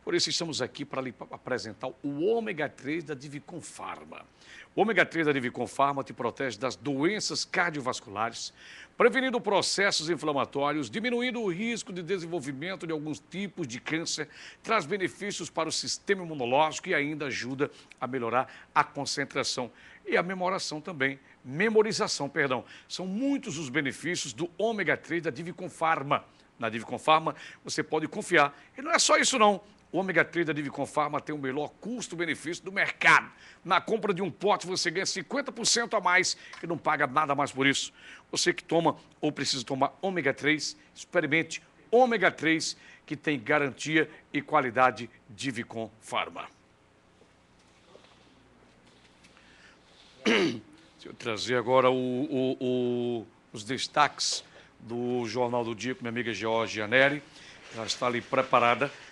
Por isso estamos aqui para lhe apresentar o ômega três da Divicon Pharma. O ômega três da Divicon Pharma te protege das doenças cardiovasculares, prevenindo processos inflamatórios, diminuindo o risco de desenvolvimento de alguns tipos de câncer, traz benefícios para o sistema imunológico e ainda ajuda a melhorar a concentração e a memoração também, memorização, perdão. São muitos os benefícios do ômega três da Divicon Pharma. Na Divicon Pharma você pode confiar. E não é só isso não. O ômega três da Divicon Pharma tem o melhor custo-benefício do mercado. Na compra de um pote você ganha cinquenta por cento a mais e não paga nada mais por isso. Você que toma ou precisa tomar ômega três, experimente ômega três, que tem garantia e qualidade Divicon Pharma. Deixa eu trazer agora o, o, o, os destaques do Jornal do Dia com minha amiga Georgia Neri. Ela está ali preparada